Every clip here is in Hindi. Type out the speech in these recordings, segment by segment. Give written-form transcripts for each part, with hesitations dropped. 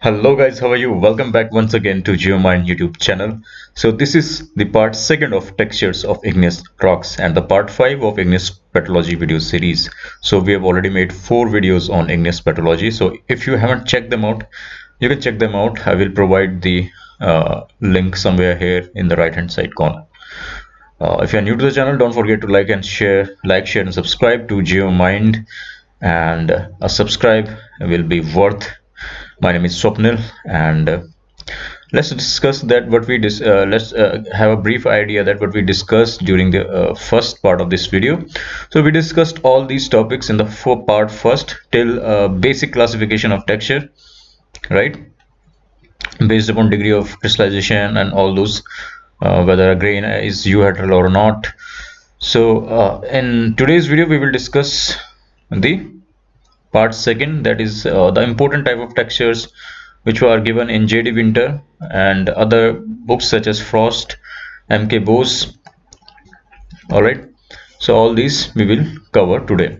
Hello guys, how are you? Welcome back once again to GeoMind YouTube channel. So this is the part 2nd of textures of igneous rocks and the part 5 of igneous petrology video series. So we have already made 4 videos on igneous petrology. So if you haven't checked them out, you can check them out. I will provide the link somewhere here in the right hand side corner. If you are new to the channel, don't forget to like, share and subscribe to GeoMind, and a subscribe will be worth. My name is Swapnil, and let's discuss that what we let's have a brief idea that what we discussed during the first part of this video. So we discussed all these topics in the part first till basic classification of texture, right, based upon degree of crystallization and all those, whether a grain is euhedral or not. So in today's video we will discuss the part 2nd, that is the important type of textures which were given in J.D. Winter and other books such as Frost, M.K. Bose. Alright, so all these we will cover today.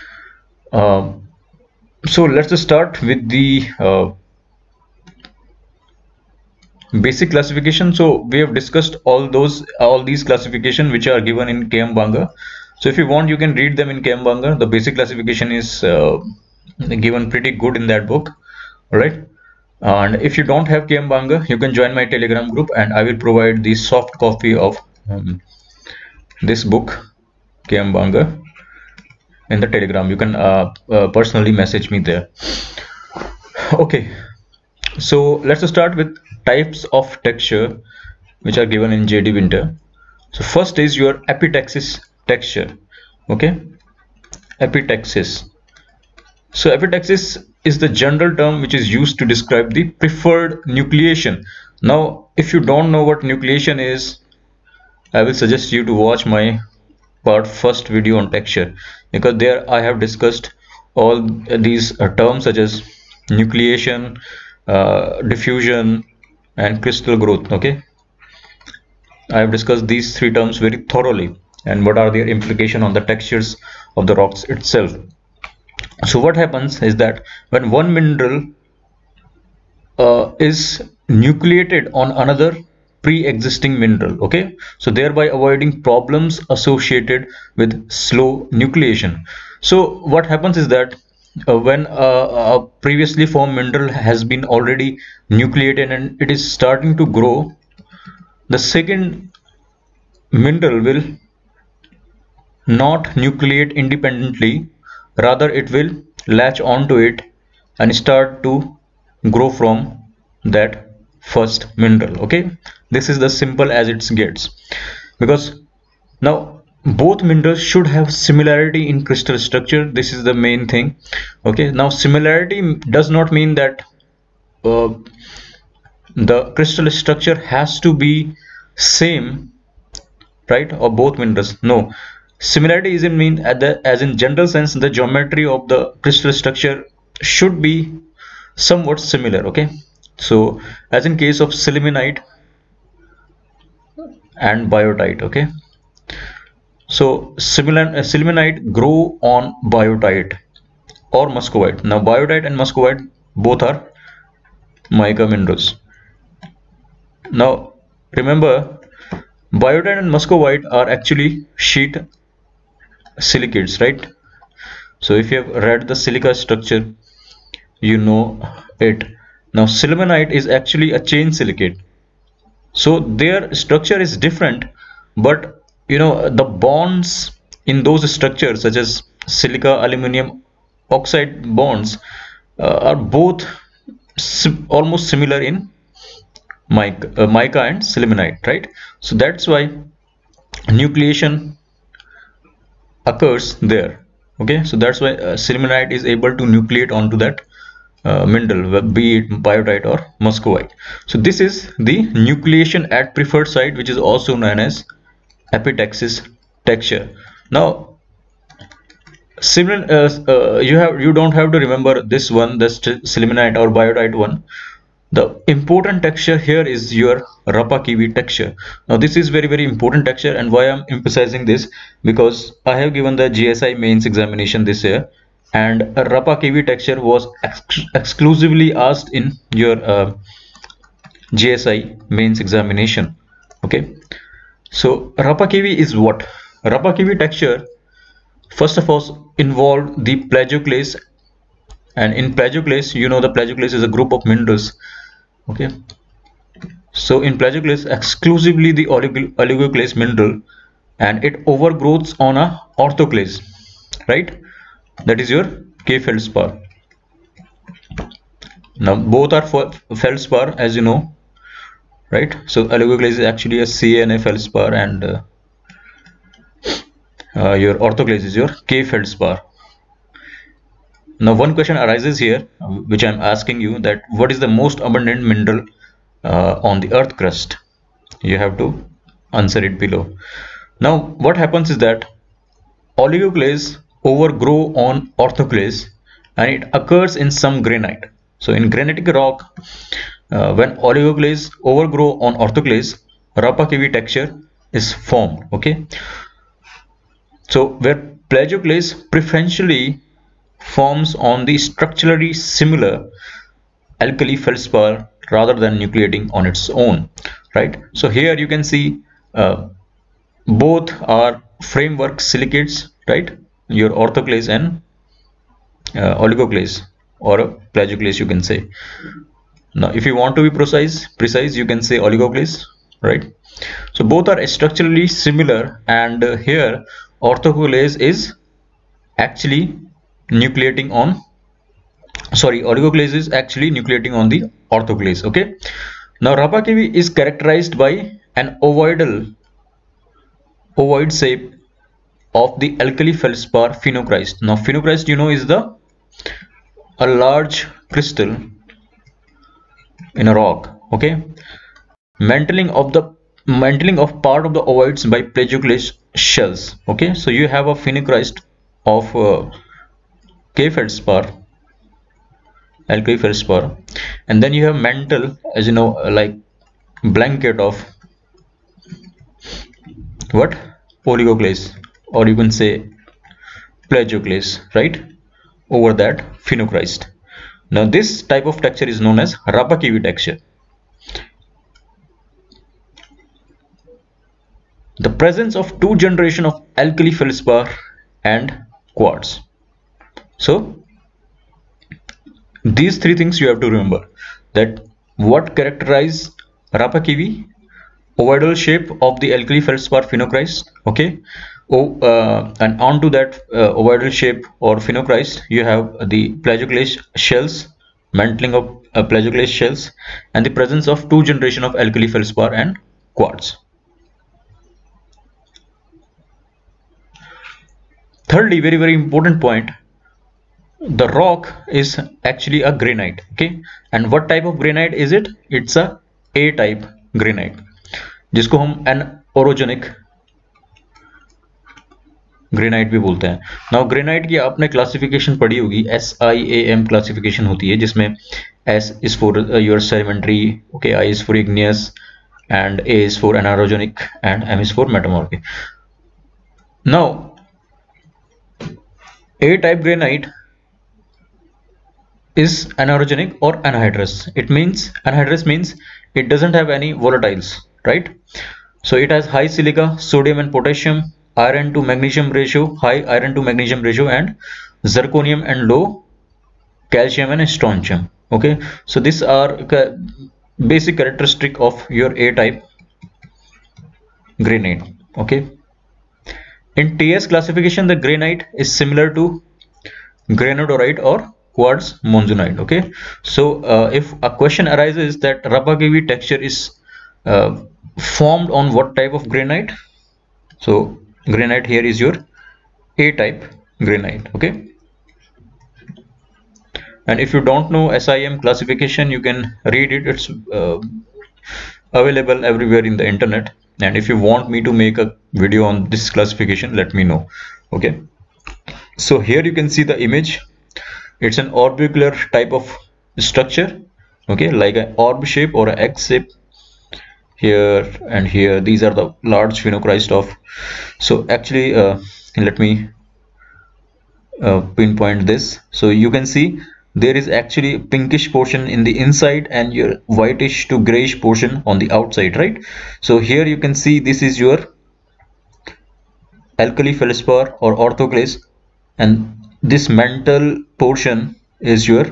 So let's just start with the basic classification. So we have discussed all these classification which are given in K.M. Banga. So if you want, you can read them in K.M. Banga. The basic classification is given pretty good in that book. All right, and if you don't have K.M. Banga, you can join my Telegram group and I will provide the soft copy of this book, K.M. Banga, in the Telegram. You can personally message me there. Okay, so let's start with types of texture which are given in J.D. Winter. So first is your epitaxis texture. Okay, epitaxis. So epitaxis is the general term which is used to describe the preferred nucleation. Now if you don't know what nucleation is, I will suggest you to watch my part first video on texture, because there I have discussed all these terms such as nucleation, diffusion and crystal growth. Okay, I have discussed these 3 terms very thoroughly and what are their implications on the textures of the rocks itself. So what happens is that when one mineral is nucleated on another pre-existing mineral, okay, so thereby avoiding problems associated with slow nucleation. So what happens is that when a previously formed mineral has been already nucleated and it is starting to grow, the second mineral will not nucleate independently, rather it will latch onto it and start to grow from that first mineral. Okay, this is the simple as it gets, because now both minerals should have similarity in crystal structure. This is the main thing. Okay, now similarity does not mean that the crystal structure has to be same, right, of both minerals. No, similarity is in mean as in general sense the geometry of the crystal structure should be somewhat similar. Okay, so as in case of sillimanite and biotite. Okay, so sillimanite grow on biotite or muscovite. Now biotite and muscovite both are mica minerals. Now remember, biotite and muscovite are actually sheet silicates, right? So if you have read the silica structure, you know it. Now sillimanite is actually a chain silicate, so their structure is different, but you know the bonds in those structures such as silica aluminum oxide bonds are both almost similar in mica and sillimanite, right? So that's why nucleation occurs there. Okay, so that's why sillimanite is able to nucleate onto that mineral, be it biotite or muscovite. So this is the nucleation at preferred site, which is also known as epitaxis texture. Now similar, you don't have to remember this one, the sillimanite or biotite one. The important texture here is your Rapa-Kivi texture. Now this is very important texture, and why I'm emphasizing this, because I have given the GSI mains examination this year and a Rapa Kivi texture was exclusively asked in your GSI mains examination. Okay, so Rapa Kivi is what? Rapa Kivi texture first of all involved the plagioclase, and in plagioclase, you know, the plagioclase is a group of minerals. Okay, so in plagioclase exclusively the oligoclase mineral, and it overgrowths on a orthoclase, right? That is your K feldspar. Now both are for feldspar, as you know, right? So oligoclase is actually a CaNa feldspar, and your orthoclase is your K feldspar. Now one question arises here, which I'm asking you, that what is the most abundant mineral on the earth crust? You have to answer it below. Now what happens is that oligoclase overgrow on orthoclase, and it occurs in some granite. So in granitic rock, when oligoclase overgrow on orthoclase, Rapa Kivi texture is formed. Okay, so where plagioclase preferentially forms on the structurally similar alkali feldspar rather than nucleating on its own, right? So here you can see both are framework silicates, right? Your orthoclase and oligoclase, or a plagioclase, you can say. Now if you want to be precise, you can say oligoclase, right? So both are structurally similar, and here orthoclase is actually nucleating on, sorry, oligoclase is actually nucleating on the orthoclase. Okay, now Rapa Kivi is characterized by an ovoid shape of the alkali feldspar phenocryst. Now phenocryst, you know, is a large crystal in a rock. Okay, mantling of part of the ovoids by plagioclase shells. Okay, so you have a phenocryst of K feldspar, alkali feldspar, and then you have mantle, as you know, like blanket of what? Oligoclase, or you can say plagioclase, right, over that phenocryst. Now this type of texture is known as Rapa Kivi texture. The presence of two generation of alkali feldspar and quartz. So these three things you have to remember, that what characterize Rapa Kivi: ovoidal shape of the alkali feldspar phenocryst. Okay, and onto that ovoidal shape or phenocryst, you have the plagioclase shells, mantling of plagioclase shells, and the presence of two generation of alkali feldspar and quartz. Thirdly, very important point, the rock is actually a granite. Okay, and what type of granite is it? It's a A-type granite, जिसको हम orogenic ग्रेनाइट भी बोलते हैं. नाउ ग्रेनाइट की आपने क्लासिफिकेशन पढ़ी होगी, SIAM क्लासिफिकेशन होती है, जिसमें S is for your sedimentary, okay, I is for igneous, and A is for anorogenic, and M is for metamorphic. Now A-type granite is anorogenic or anhydrous. It means anhydrous means it doesn't have any volatiles, right? So it has high silica, sodium and potassium, iron to magnesium ratio, high iron to magnesium ratio, and zirconium and low calcium and strontium. Okay, so these are basic characteristic of your A-type granite. Okay, in TS classification, the granite is similar to granodorite or quartz monzonite. Okay, so if a question arises that Rapa Kivi texture is formed on what type of granite, so granite here is your A-type granite. Okay, and if you don't know SIM classification, you can read it. It's available everywhere in the internet, and if you want me to make a video on this classification, let me know. Okay, so here you can see the image. It's an orbicular type of structure, okay, like an orb shape or an X shape. Here and here, these are the large phenocryst of. So actually let me pinpoint this. So you can see there is actually pinkish portion in the inside and your whitish to grayish portion on the outside, right? So here you can see this is your alkali feldspar or orthoclase, and this mantle portion is your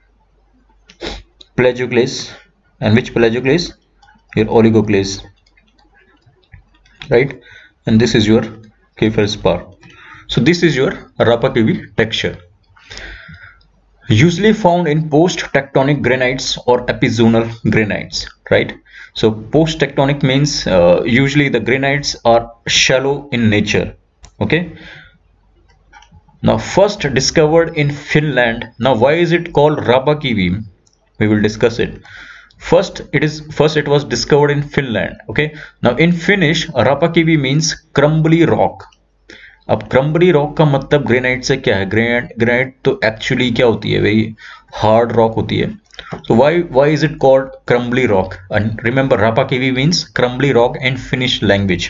plagioclase. And which plagioclase? Your oligoclase, right? And this is your K feldspar. So this is your Rapa-Kivi texture, usually found in post-tectonic granites or epizonal granites, right? So post-tectonic means usually the granites are shallow in nature. Okay. Now first discovered in Finland. Now why is it called Rapa-Kivi? We will discuss it. First it was discovered in Finland. Okay. Now in Finnish, Rapa-Kivi means crumbly rock. अब क्रम्बली रॉक का मतलब ग्रेनाइट से क्या है? ग्रेनाइट तो एक्चुअली क्या होती है? वेरी हार्ड रॉक होती है. So why is it called crumbly rock? And remember, Rapa-Kivi means crumbly rock in Finnish language.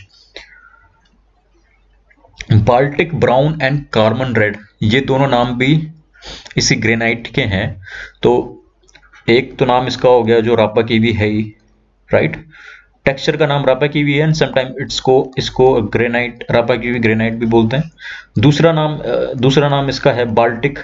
Baltic brown and Carmen red, ये दोनों नाम भी इसी ग्रेनाइट के हैं. तो एक तो नाम इसका हो गया जो Rapa-Kivi है ही, राइट? टेक्सचर का नाम Rapa-Kivi है, एंड समटाइम इसको ग्रेनाइट, Rapa-Kivi ग्रेनाइट भी बोलते हैं. दूसरा नाम इसका है Baltic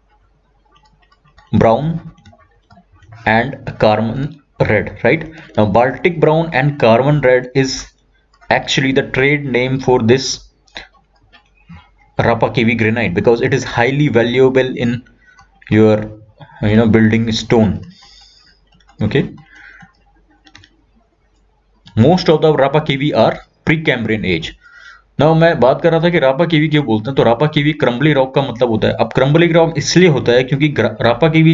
brown and carbon red, right? Now Baltic brown and carbon red is actually the trade name for this Rapa-Kivi granite because it is highly valuable in your building stone. Okay. Most of the Rapa-Kivi are Precambrian age. Now मैं बात कर रहा था कि Rapa-Kivi क्यों बोलते हैं. तो Rapa-Kivi क्रम्बली रॉक का मतलब होता है. अब क्रम्बली रॉक इसलिए होता है क्योंकि Rapa-Kivi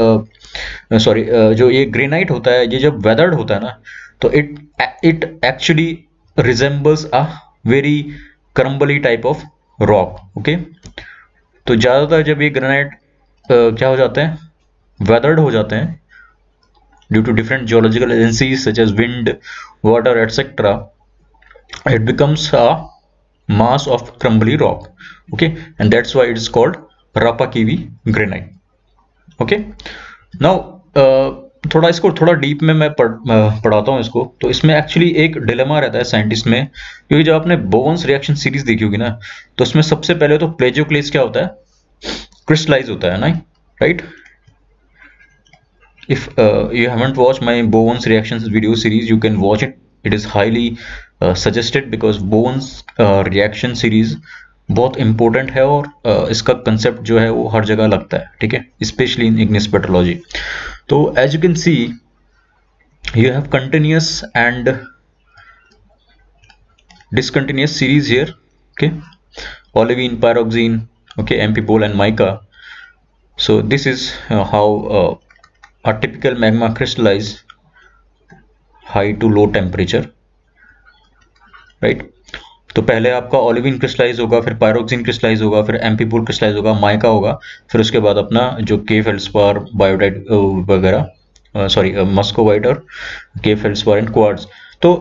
जो ये ग्रेनाइट होता है, ये जब वेदर्ड होता है ना, तो it actually resembles a very crumbly type of rock. Okay. तो ज्यादातर जब ये ग्रेनाइट क्या हो जाते हैं, वेदर्ड हो जाते हैं due to different geological agencies such as wind, water, etc., it becomes a mass of crumbly rock. Okay, and that's why it is called Rapa-Kivi granite. Okay. Now थोड़ा डीप में मैं पढ़ाता हूँ इसको. तो इसमें एक्चुअली एक डिलेमा रहता है साइंटिस्ट में, क्योंकि जब आपने बोवन्स रिएक्शन सीरीज देखी होगी ना, तो उसमें सबसे पहले तो प्लेजियोक्लेस क्या होता है? क्रिस्टलाइज होता है ना, right? If you haven't watched my Bowen's reactions video series, you can watch it. It is highly suggested because Bowen's reaction series बहुत important है और इसका concept जो है वो हर जगह लगता है, ठीक है, especially in igneous petrology. तो as you can see, you have continuous and discontinuous series here. Okay, olivine, pyroxene, okay, amphibola and mica. So this is how a typical magma crystallize high to low temperature, right? तो पहले आपका ओलिविन क्रिस्टलाइज होगा, फिर पायरोक्सिन क्रिस्टलाइज होगा, फिर एम्फीपोल क्रिस्टलाइज होगा, माइका होगा, फिर उसके बाद अपना जो के फेल्डस्पार, बायोटाइट वगैरह, सॉरी मस्कोवाइट और के फेल्डस्पार एंड क्वार्ट्ज. तो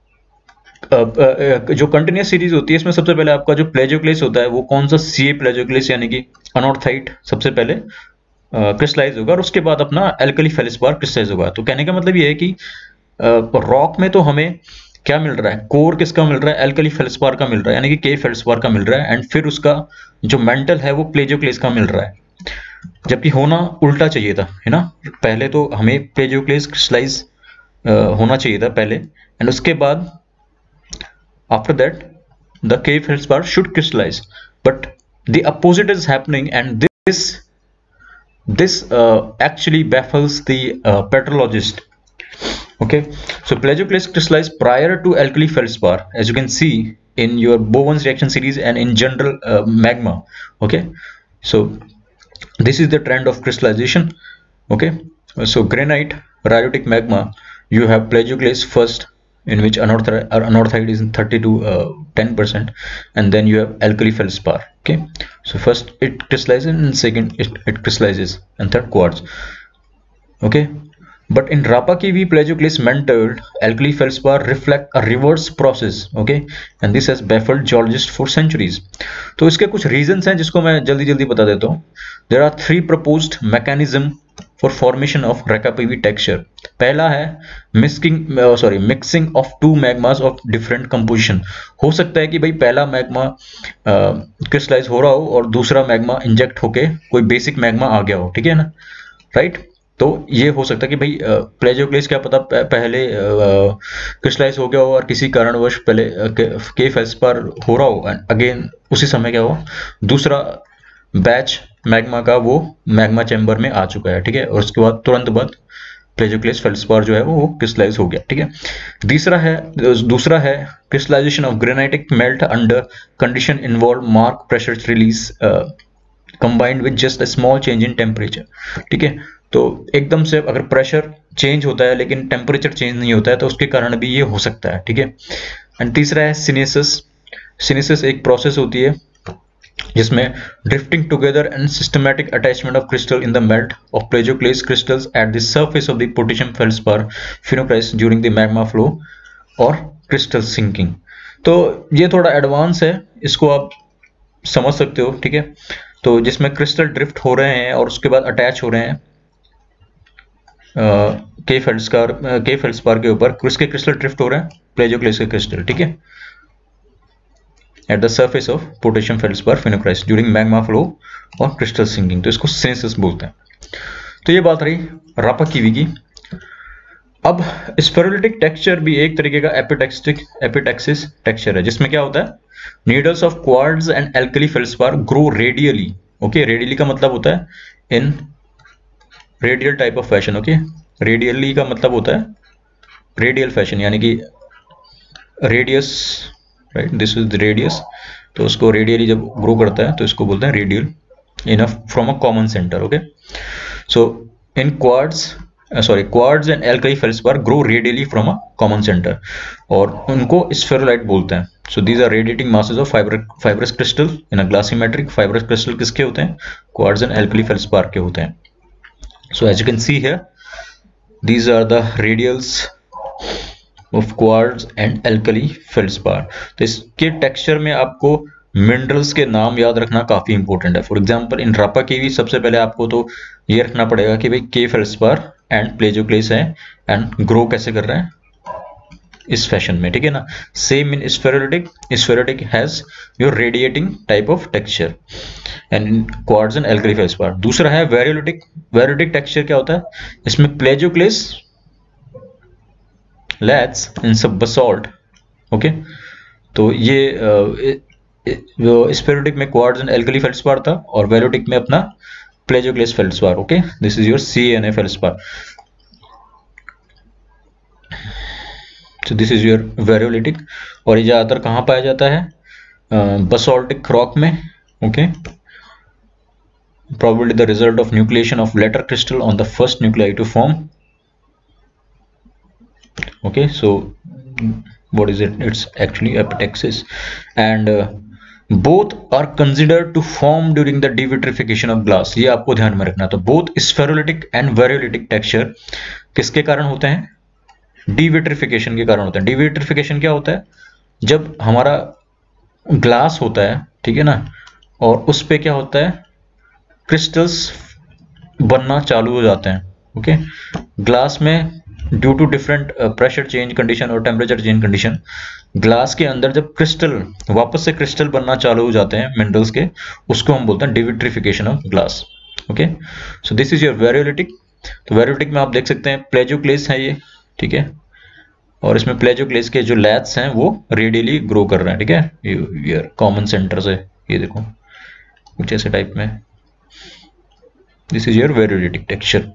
जो कंटिन्यूस सीरीज होती है इसमें सबसे पहले आपका जो प्लेजियोक्लेस होता है वो कौन सा? सीए प्लेजियोक्लेस यानी कि अनॉर्थाइट सबसे पहले क्रिस्टलाइज होगा और उसके बाद अपना एल्कली फेल्डस्पार क्रिस्टलाइज होगा. तो कहने का मतलब ये है कि रॉक में तो हमें क्या मिल रहा है? कोर किसका मिल रहा है? एल्कली फेल्डस्पार का मिल रहा है, यानी कि के फेल्डस्पार का मिल रहा है, एंड फिर उसका जो मेंटल है वो प्लेजियोक्लेस का मिल रहा है. जबकि होना उल्टा चाहिए था, है ना? पहले तो हमें प्लेजियोक्लेस क्रिस्टलाइज होना चाहिए था पहले, एंड उसके बाद after that the K feldspar should crystallise, but the opposite is happening, and this actually baffles the petrologist. Okay, so plagioclase crystallize prior to alkali feldspar, as you can see in your Bowen's reaction series and in general magma. Okay, so this is the trend of crystallization. Okay, so granite, rhyolitic magma, you have plagioclase first, in which anorthite is 30 to 10%, and then you have alkali feldspar. Okay, so first it crystallizes and second it crystallizes, and third quartz. Okay, But in Rapa-Kivi plagioclase mentored, alkali feldspar reflect a reverse process, okay, and this has baffled geologists for centuries. तो इसके कुछ reasons हैं जिसको मैं जल्दी जल्दी बता देता हूँ. There are 3 proposed mechanism for formation of Rapa-Kivi texture. पहला है mixing of two magmas of different composition. हो सकता है कि भाई पहला मैग्मा क्रिस्टलाइज हो रहा हो और दूसरा मैग्मा इंजेक्ट होके कोई बेसिक मैग्मा आ गया हो, ठीक है ना, राइट. तो ये हो सकता है कि भाई प्लेजियोक्लेस क्या पता पहले क्रिस्टलाइज हो गया हो और किसी कारणवश पहले के फेल्सपार हो रहा हो एंड अगेन उसी समय क्या हो दूसरा बैच मैग्मा का वो मैग्मा चैम्बर में आ चुका है, ठीक है, और उसके बाद तुरंत बाद प्लेजियोक्लेस फेल्सपार जो है वो क्रिस्टलाइज हो गया, ठीक है. दूसरा है crystallisation of granitic melt under condition involve mark pressure release combined with just a small change in temperature, ठीक है. तो एकदम से अगर प्रेशर चेंज होता है लेकिन टेम्परेचर चेंज नहीं होता है तो उसके कारण भी ये हो सकता है, ठीक है. एंड तीसरा है सिनेसिस एक प्रोसेस होती है जिसमें drifting together and systematic attachment of crystal in the melt of plagioclase crystals at the surface of the potassium felspar phenocryst during the magma flow और क्रिस्टल सिंकिंग. तो ये थोड़ा एडवांस है, इसको आप समझ सकते हो, ठीक है. तो जिसमें क्रिस्टल ड्रिफ्ट हो रहे हैं और उसके बाद अटैच हो रहे हैं के फेल्सपार के ऊपर, किसके क्रिस्टल ड्रिफ्ट हो रहे हैं प्लेजियोक्लेस के क्रिस्टल, ठीक है, at the surface of potassium felspar phenocryst during magma flow और क्रिस्टल सिंकिंग. तो इसको सिनेसिस बोलते हैं. तो ये बात रही रापा-किवी की. अब स्फेरोलिटिक टेक्सचर भी एक तरीके का एपिटैक्सिस टेक्सचर है जिसमें क्या होता है needles of quartz and alkali felspar grow radially. Okay, radially का मतलब होता है in radial type of fashion. Okay, radially का मतलब होता है रेडियल फैशन यानी कि radius, right, this is the radius. तो उसको रेडियली जब ग्रो करता है तो इसको बोलते हैं radial in from a common centre. Okay, so in quartz and alkali felspar grow radially from a common centre और उनको स्फेरोलाइट बोलते हैं. So these are radiating masses of fibrous crystal in a glassy matrix. Fibrous crystal किसके होते हैं क्वार्ट्ज एंड एल्कली फेल्सपार के होते हैं. So as you can see here, these are the radials of quartz and alkali feldspar. तो इसके टेक्सचर में आपको मिनरल्स के नाम याद रखना काफी इंपॉर्टेंट है. फॉर एग्जांपल इन रापा-किवी सबसे पहले आपको तो ये रखना पड़ेगा कि भाई के फेल्सपार एंड प्लेजियोक्लेस है एंड ग्रो कैसे कर रहे हैं इस फैशन में, ठीक है ना. Same in spherulitic has your radiating type of texture and in quartz and alkali felspar. दूसरा है वेरियोलिटिक टेक्सचर. क्या होता है इसमें प्लेजियोक्लेस लैट्स इन सब बसॉल्ट. ओके, तो ये स्फेरोलिटिक में क्वार्ट्ज एंड एल्कली फेल्सपार था और वेरियोलिटिक में अपना plagioclase felspar. Okay, this is your CaNa felspar. So this is your variolitic और ये ज़्यादातर कहाँ पाया जाता है बसॉल्टिक रॉक में. Okay, probably the result of nucleation of later crystal on the first nuclei to form. Okay, so what is it? It's actually epitaxis and both are considered to form during the devitrification of glass. ये आपको ध्यान में रखना. तो both spherulitic and variolitic texture किसके कारण होते हैं डिविट्रिफिकेशन के कारण होता है. डिविट्रिफिकेशन क्या होता है जब हमारा ग्लास होता है, ठीक है ना, और उस पे क्या होता है क्रिस्टल्स बनना चालू हो जाते हैं. ओके, ग्लास में due to different pressure change condition और टेम्परेचर चेंज कंडीशन ग्लास के अंदर जब क्रिस्टल वापस से क्रिस्टल बनना चालू हो जाते हैं मिनरल्स के, उसको हम बोलते हैं devitrification of glass. Okay, so this is your variolitic. तो वेरियोलिटिक में आप देख सकते हैं प्लेजियोक्लेस है ये, ठीक है, और इसमें प्लेजियोक्लेस के जो लैट्स हैं वो रेडियली ग्रो कर रहे हैं, ठीक है, ये कॉमन सेंटर से. ये देखो कुछ ऐसे टाइप में. This is your variolitic texture.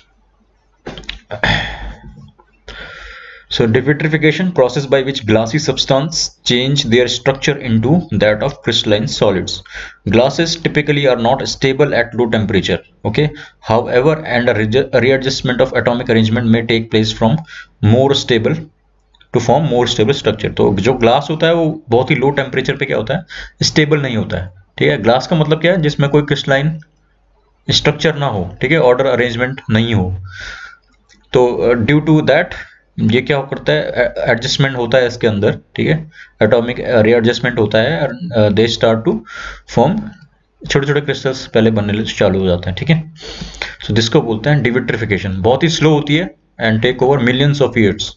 So devitrification process by which glassy substance change their structure into that of crystalline solids. Glasses typically are not stable at low temperature. Okay. However, and a readjustment of atomic arrangement may take place from more stable to form more stable structure. तो जो ग्लास होता है वो बहुत ही लो टेम्परेचर पे क्या होता है स्टेबल नहीं होता है. ठीक है, ग्लास का मतलब क्या है जिसमें कोई क्रिस्टलाइन स्ट्रक्चर ना हो, ठीक है, ऑर्डर अरेंजमेंट नहीं हो. तो ड्यू टू दैट ये क्या करता है, एडजस्टमेंट होता है इसके अंदर, ठीक है, एटॉमिक रीएडजस्टमेंट होता है, दे स्टार्ट टू फॉर्म, छोटे छोटे क्रिस्टल्स पहले बनने चालू हो जाते हैं, ठीक है। सो जिसको बोलते हैं डिविट्रिफिकेशन, बहुत ही स्लो होती है and take over millions of years.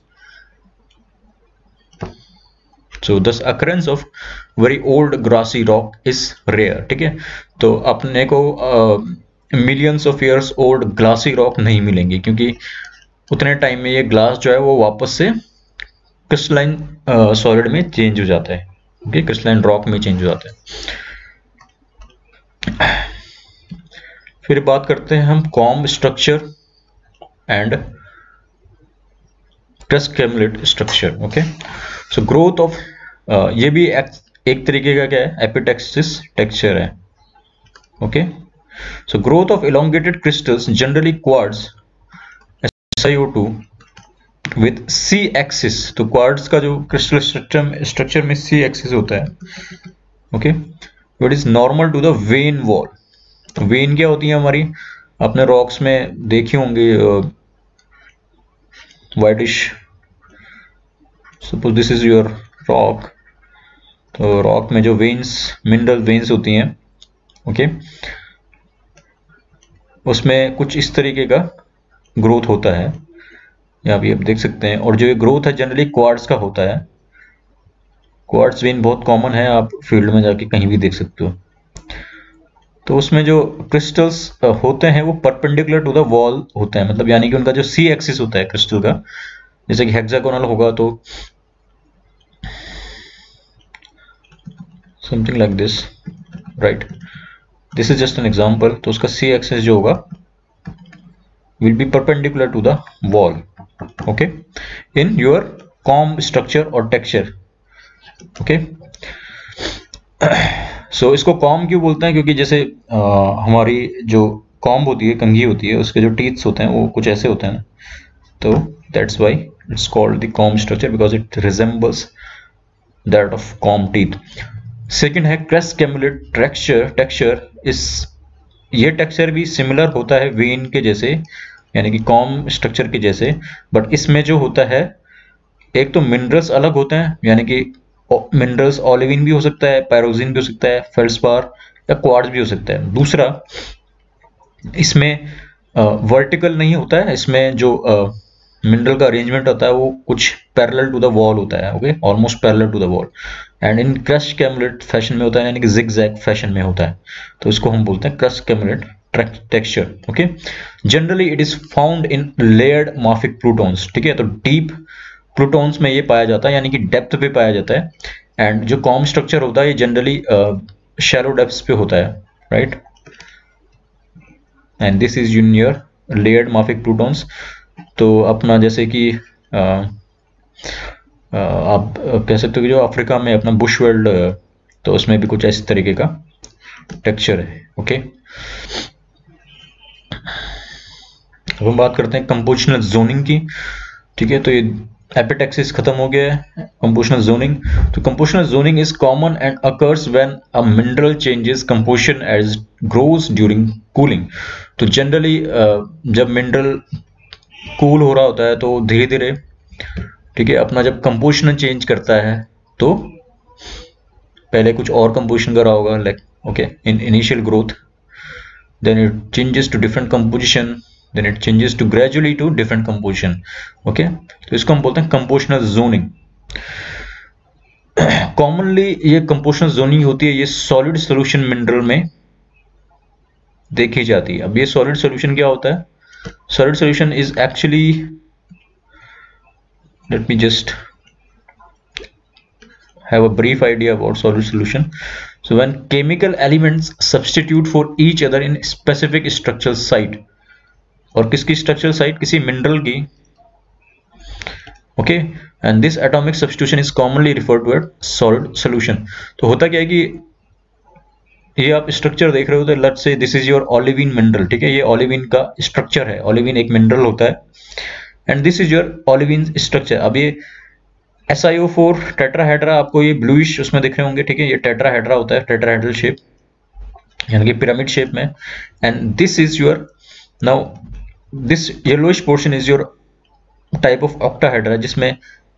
So this occurrence of very old glassy rock is rare, ठीक है। तो अपने को millions of years old glassy rock नहीं मिलेंगे, क्योंकि उतने टाइम में ये ग्लास जो है वो वापस से क्रिस्टलाइन सॉलिड में चेंज हो जाता है, ओके, क्रिस्टलाइन रॉक में चेंज हो जाता है। फिर बात करते हैं हम comb structure and crust cumulate structure, okay. So growth of ये भी एक तरीके का क्या है, एपिटेक्सिस टेक्सचर है, okay. So growth of elongated crystals generally quartz SiO2 with C axis, तो क्वार्ट्ज का जो क्रिस्टल स्ट्रक्चर में C axis होता है, okay, it is normal to the vein wall. Vein क्या होती है हमारी, अपने रॉक्स में देखी होंगे, whitish, suppose this is your rock, तो रॉक में जो वेन्स, मिनरल वेन्स होती हैं, ओके, उसमें कुछ इस तरीके का ग्रोथ होता है, यहाँ भी आप देख सकते हैं। और जो ये ग्रोथ है जनरली क्वार्ट्ज का होता है, क्वार्ट्ज वेन बहुत कॉमन है, आप फील्ड में जाके कहीं भी देख सकते हो। तो उसमें जो क्रिस्टल्स होते हैं वो परपेंडिकुलर टू द वॉल होते हैं, मतलब यानी कि उनका जो सी एक्सिस होता है क्रिस्टल का, जैसे कि हेक्सागोनल होगा तो something like this, right, this is just an example. तो उसका सी एक्सिस जो होगा will be perpendicular to the wall, okay, in your comb structure or texture, okay. So इसको कॉम क्यों बोलते हैं, क्योंकि जैसे हमारी जो कॉम्ब होती है, कंघी होती है, उसके जो टीथ्स होते हैं वो कुछ ऐसे होते हैं ना, तो that's why it's called the comb structure, because it resembles that of comb teeth. Second है क्रस्ट कैमुलेट टेक्सचर, इस ये टेक्सचर भी सिमिलर होता है वेन के जैसे, यानी कि कॉम्ब स्ट्रक्चर के जैसे, बट इसमें जो होता है, एक तो मिनरल्स अलग होते हैं, यानी कि मिनरल्स ओलिविन भी हो सकता है, पैरोजिन भी हो सकता है, फेल्सपार या क्वार्ट्ज भी हो सकता है। दूसरा, इसमें वर्टिकल नहीं होता है, इसमें जो मिनरल का अरेंजमेंट होता है वो कुछ पैरेलल टू द वॉल होता है, okay, almost parallel to the wall, and in crescumulate fashion में होता है, यानी कि जिगजैग फैशन में होता है, तो इसको हम बोलते हैं crescumulate texture, okay. Generally it is found in layered mafic plutons, ठीक है, तो डीप प्लूटोन्स में ये पाया जाता है, यानी कि डेप्थ पे पाया जाता है, एंड जो कॉम्ब स्ट्रक्चर होता है ये जनरली शैलो डेप्थ्स पे होता है, right, and this is in your layered mafic plutons. तो अपना जैसे कि आप कह सकते हो कि जो अफ्रीका में अपना बुश वर्ल्ड, तो उसमें भी कुछ इस तरीके का टेक्सचर है, ओके। अब हम बात करते हैं कंपोजिशनल जोनिंग की, ठीक है, तो ये एपिटेक्सिस खत्म हो गया है, कंपोजिशनल जोनिंग। तो compositional zoning is common and occurs when a mineral changes composition as grows during cooling. तो जनरली जब मिनरल कूल हो रहा होता है तो धीरे धीरे, ठीक है, अपना जब कंपोजिशन चेंज करता है तो पहले कुछ और कंपोजिशन कर रहा होगा, like, okay, in initial growth, then it changes to different composition, then it changes to gradually to different composition, okay, तो इसको हम बोलते हैं कंपोजिशनल जोनिंग। कॉमनली ये कंपोजिशनल जोनिंग होती है, ये सॉलिड सॉल्यूशन मिनरल में देखी जाती है। अब ये सॉलिड सॉल्यूशन क्या होता है, solid solution is actually, let me just have a brief idea about solid solution. So when chemical elements substitute for each other in specific structural site, और किसकी स्ट्रक्चरल साइट, किसी मिनरल की, okay, and this atomic substitution is commonly referred to as solid solution. तो होता क्या है कि ये आप स्ट्रक्चर देख रहे हो, तो let's say this is your olivine mineral, ठीक है, ये ओलिविन का स्ट्रक्चर है, ओलिविन एक मिनरल होता है, and this is your olivine structure. अब ये SiO4 टेट्राहेड्रा, आपको ये ब्लूइश उसमें दिख रहे होंगे, ठीक है, ये टेट्राहेड्रा होता है, टेट्राहेड्रल शेप, यानी कि पिरामिड शेप में, and this is your, now this yellowish portion is your type of octahedra जिसमें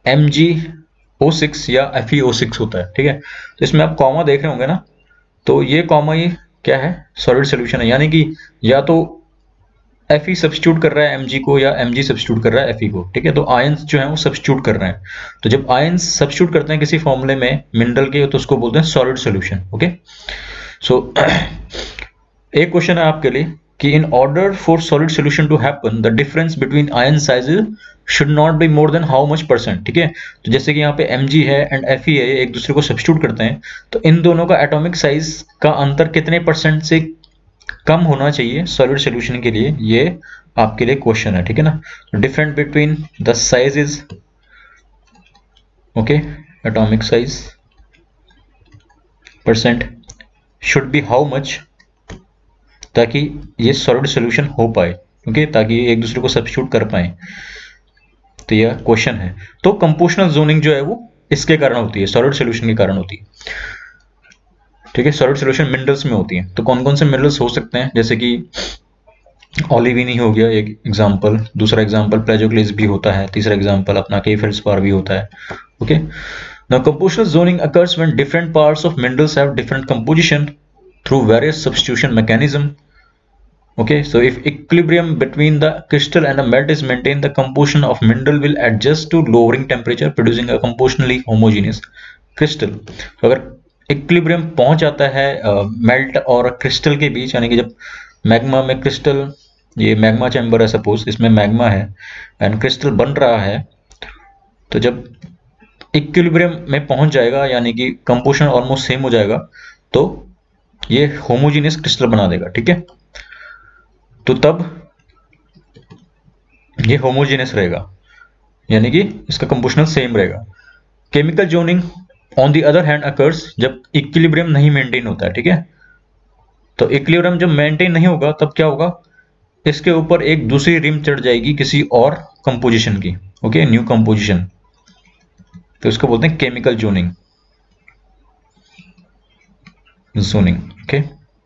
MgO6 या FeO6 होता है, ठीक है। तो इसमें आप कॉमा देख रहे होंगे ना, तो ये कॉमा ये क्या है, सॉलिड सोल्यूशन है, यानी कि या तो Fe सब्स्टिट्यूट कर रहा है Mg को या Mg सब्स्टिट्यूट कर रहा है Fe को, ठीक है। तो आयंस जो है वो सब्स्टिट्यूट कर रहे हैं, तो जब आयंस सब्स्टिट्यूट करते हैं किसी फॉर्मूले में मिनरल के तो उसको बोलते हैं सॉलिड सोल्यूशन, ओके। सो एक क्वेश्चन है आपके लिए कि in order for solid solution to happen the difference between ion sizes should not be more than how much percent, ठीक है। तो जैसे कि यहाँ पे Mg है एंड Fe है, एक दूसरे को सब्स्टिट्यूट करते हैं, तो इन दोनों का एटॉमिक साइज का अंतर कितने परसेंट से कम होना चाहिए सॉलिड सोल्यूशन के लिए, ये आपके लिए क्वेश्चन है, ठीक है ना। Different between the sizes, okay, atomic size percent should be how much, ताकि ये सॉलिड सोल्यूशन हो पाए, ओके, ताकि ये एक दूसरे को सब्स्टिट्यूट कर पाए। तो यह क्वेश्चन है। तो कंपोजिशनल जोनिंग जो है वो इसके कारण होती है, सॉलिड सोल्यूशन के कारण होती है, ठीक है। सॉलिड सोल्यूशन मिनरल्स में होती है। तो कौन कौन से मिनरल्स हो सकते हैं, जैसे कि ओलिविनी हो गया एक एग्जांपल, दूसरा एग्जांपल प्लेजोक्लेस भी होता है, तीसरा एग्जांपल अपना के फेल्डस्पार भी होता है, okay. Now compositional zoning occurs when different parts of minerals have different composition through various substitution mechanism, okay. So if equilibrium between the crystal and the melt is maintained, the composition of mineral will adjust to lowering temperature, producing a compositionally homogeneous crystal. तो अगर इक्विलिब्रियम पहुंच जाता है मेल्ट और क्रिस्टल के बीच, यानी कि जब मैग्मा में क्रिस्टल, ये मैग्मा चैम्बर है सपोज, इसमें मैग्मा है एंड क्रिस्टल बन रहा है, तो जब इक्विलिब्रियम में पहुंच जाएगा यानी कि कंपोजिशन ऑलमोस्ट सेम हो जाएगा, तो ये होमोजेनियस क्रिस्टल बना देगा, ठीक है। तो तब ये होमोजेनियस रहेगा, यानी कि इसका कंपोजिशनल सेम रहेगा। Chemical zoning on the other hand occurs जब इक्विलिब्रियम नहीं मेंटेन होता है, ठीक है। तो इक्विलिब्रियम जब मेंटेन नहीं होगा तब क्या होगा, इसके ऊपर एक दूसरी रिम चढ़ जाएगी किसी और कंपोजिशन की, ओके, न्यू कंपोजिशन, तो इसको बोलते हैं केमिकल जोनिंग, ओके।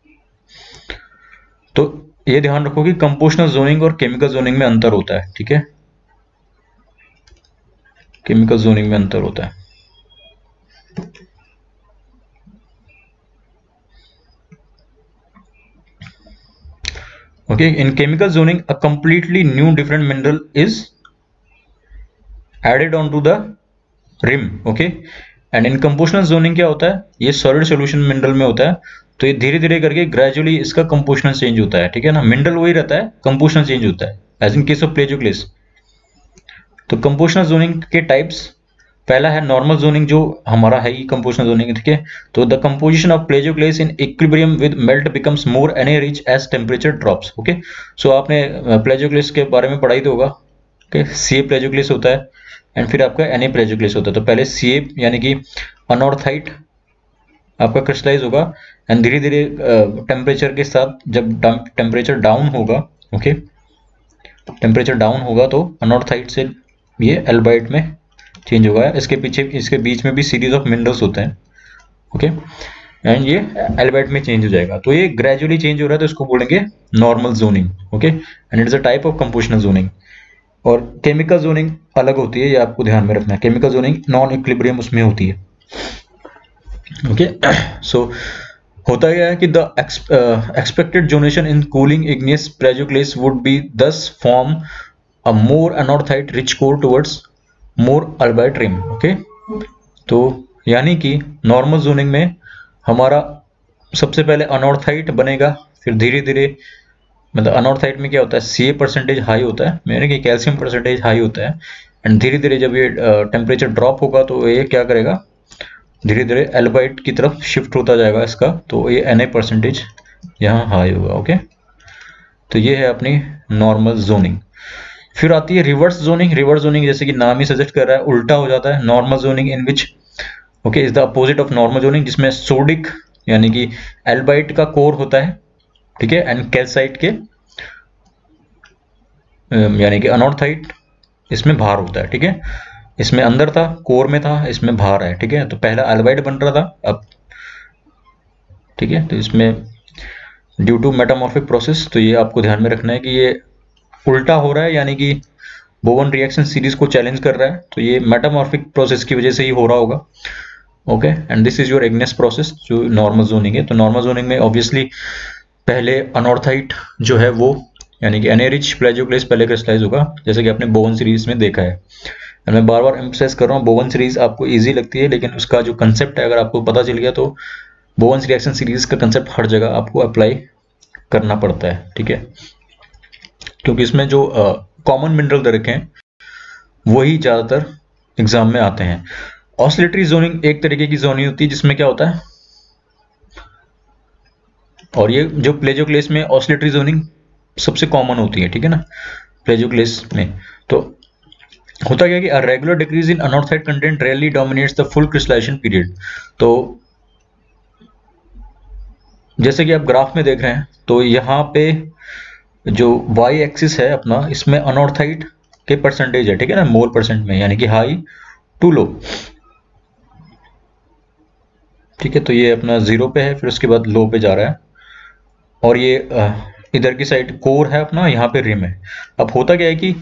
तो ये ध्यान रखो कि कंपोजिशनल जोनिंग और केमिकल जोनिंग में अंतर होता है, ठीक है। केमिकल जोनिंग में अंतर होता है, okay. In chemical zoning a completely new different mineral is added on to the rim, okay. And in compositional zoning क्या होता है, ये सॉलिड सोल्यूशन मिनरल में होता है, तो ये धीरे धीरे करके ग्रेजुअली इसका कंपोजिशन चेंज होता है, ठीक है ना। मिनरल वही रहता है, कंपोजिशन चेंज होता है, as in case of plagioclase. तो कंपोजिशनल जोनिंग के टाइप्स, पहला है नॉर्मल जोनिंग, जो हमारा है ही कंपोजिशनल जोनिंग, ठीक है। तो the composition of plagioclase in equilibrium with melt becomes more An rich as temperature drops, okay. So आपने प्लेजोक्लेस के बारे में पढ़ाई तो होगा, ओके। Ca प्लेजोक्लेस होता है एंड फिर आपका Na प्लेजोक्लेस होता है। तो पहले Ca यानी कि अनॉर्थाइट आपका क्रिस्टलाइज होगा एंड धीरे धीरे टेम्परेचर के साथ जब टेम्परेचर डाउन होगा, ओके, टेम्परेचर डाउन होगा तो अनॉर्थाइट से ये एल्बाइट में चेंज होगा। इसके पीछे, इसके बीच में भी सीरीज ऑफ मिनरल्स होते हैं, ओके, एंड ये एल्बाइट में चेंज हो जाएगा। तो ये ग्रेजुअली चेंज हो रहा है, तो इसको बोलेंगे normal zoning, okay. And it is a type of compositional zoning. और केमिकल जोनिंग अलग होती है, ये आपको ध्यान में रखना है। केमिकल जोनिंग नॉन इक्विलिब्रियम उसमें होती है, ओके। सो होता क्या है कि the expected zonation in cooling igneous plagioclase would be thus from a more anorthite rich core towards more albite rim, okay. तो यानी कि नॉर्मल जोनिंग में हमारा सबसे पहले अनॉर्थाइट बनेगा, फिर धीरे धीरे, मतलब अनॉर्थाइट में क्या होता है, Ca परसेंटेज हाई होता है, यानी कि कैल्शियम परसेंटेज हाई होता है, एंड धीरे धीरे जब ये टेम्परेचर ड्रॉप होगा तो ये क्या करेगा, धीरे धीरे एल्बाइट की तरफ शिफ्ट होता जाएगा इसका, तो ये Na परसेंटेज यहाँ हाई होगा, ओके। तो ये है अपनी नॉर्मल जोनिंग। फिर आती है रिवर्स जोनिंग। रिवर्स जोनिंग जैसे कि नाम ही सजेस्ट कर रहा है, उल्टा हो जाता है। Normal zoning in which, okay, is the opposite of normal zoning, जिसमें सोडिक यानी कि एल्बाइट का कोर होता है, ठीक है, एंड कैल्साइट के यानी कि अनॉर्थाइट इसमें भार होता है, ठीक है। इसमें अंदर था, कोर में था, इसमें भार है, ठीक है। तो पहला एल्बाइट बन रहा था, अब, ठीक है। तो इसमें ड्यू टू मेटामॉर्फिक प्रोसेस, तो ये आपको ध्यान में रखना है कि ये उल्टा हो रहा है, यानी कि बोवन रिएक्शन सीरीज को चैलेंज कर रहा है, तो ये मेटामॉर्फिक प्रोसेस की वजह से ही हो रहा होगा। Okay, and this is your igneous process जो नॉर्मल जोनिंग है। तो नॉर्मल जोनिंग में ऑब्वियसली पहले अनॉर्थाइट जो है वो, यानी कि एनरिच प्लेजियोक्लेस पहले क्रिस्टलाइज होगा, जैसे कि आपने बोवन सीरीज में देखा है। मैं बार बार एम्फसाइज कर रहा हूँ, बोवन सीरीज आपको इजी लगती है, लेकिन उसका जो कंसेप्ट है अगर आपको पता चल गया तो बोवन रिएक्शन सीरीज का कंसेप्ट हर जगह आपको अप्लाई करना पड़ता है, ठीक है, क्योंकि इसमें जो कॉमन मिनरल दे रखे हैं वही ज़्यादातर एग्जाम में आते हैं। ऑसिलेटरी जोनिंग एक तरीके की जोनिंग होती है जिसमें क्या होता है, और ये जो प्लेजियोक्लेस में ऑसिलेटरी जोनिंग सबसे कॉमन होती है, ठीक है ना, प्लेजियोक्लेस में। तो होता क्या है कि a regular decrease in anorthite content rarely dominates the full crystallization period. तो जैसे कि आप ग्राफ में देख रहे हैं, तो यहाँ पे जो वाई एक्सिस है अपना, इसमें अनऑर्थाइड के परसेंटेज है, ठीक है ना, मोल परसेंट में, यानी कि हाई टू लो, ठीक है। तो ये अपना 0 पे है, फिर उसके बाद लो पे जा रहा है, और ये इधर की साइड कोर है अपना, यहाँ पे रिम है। अब होता क्या है कि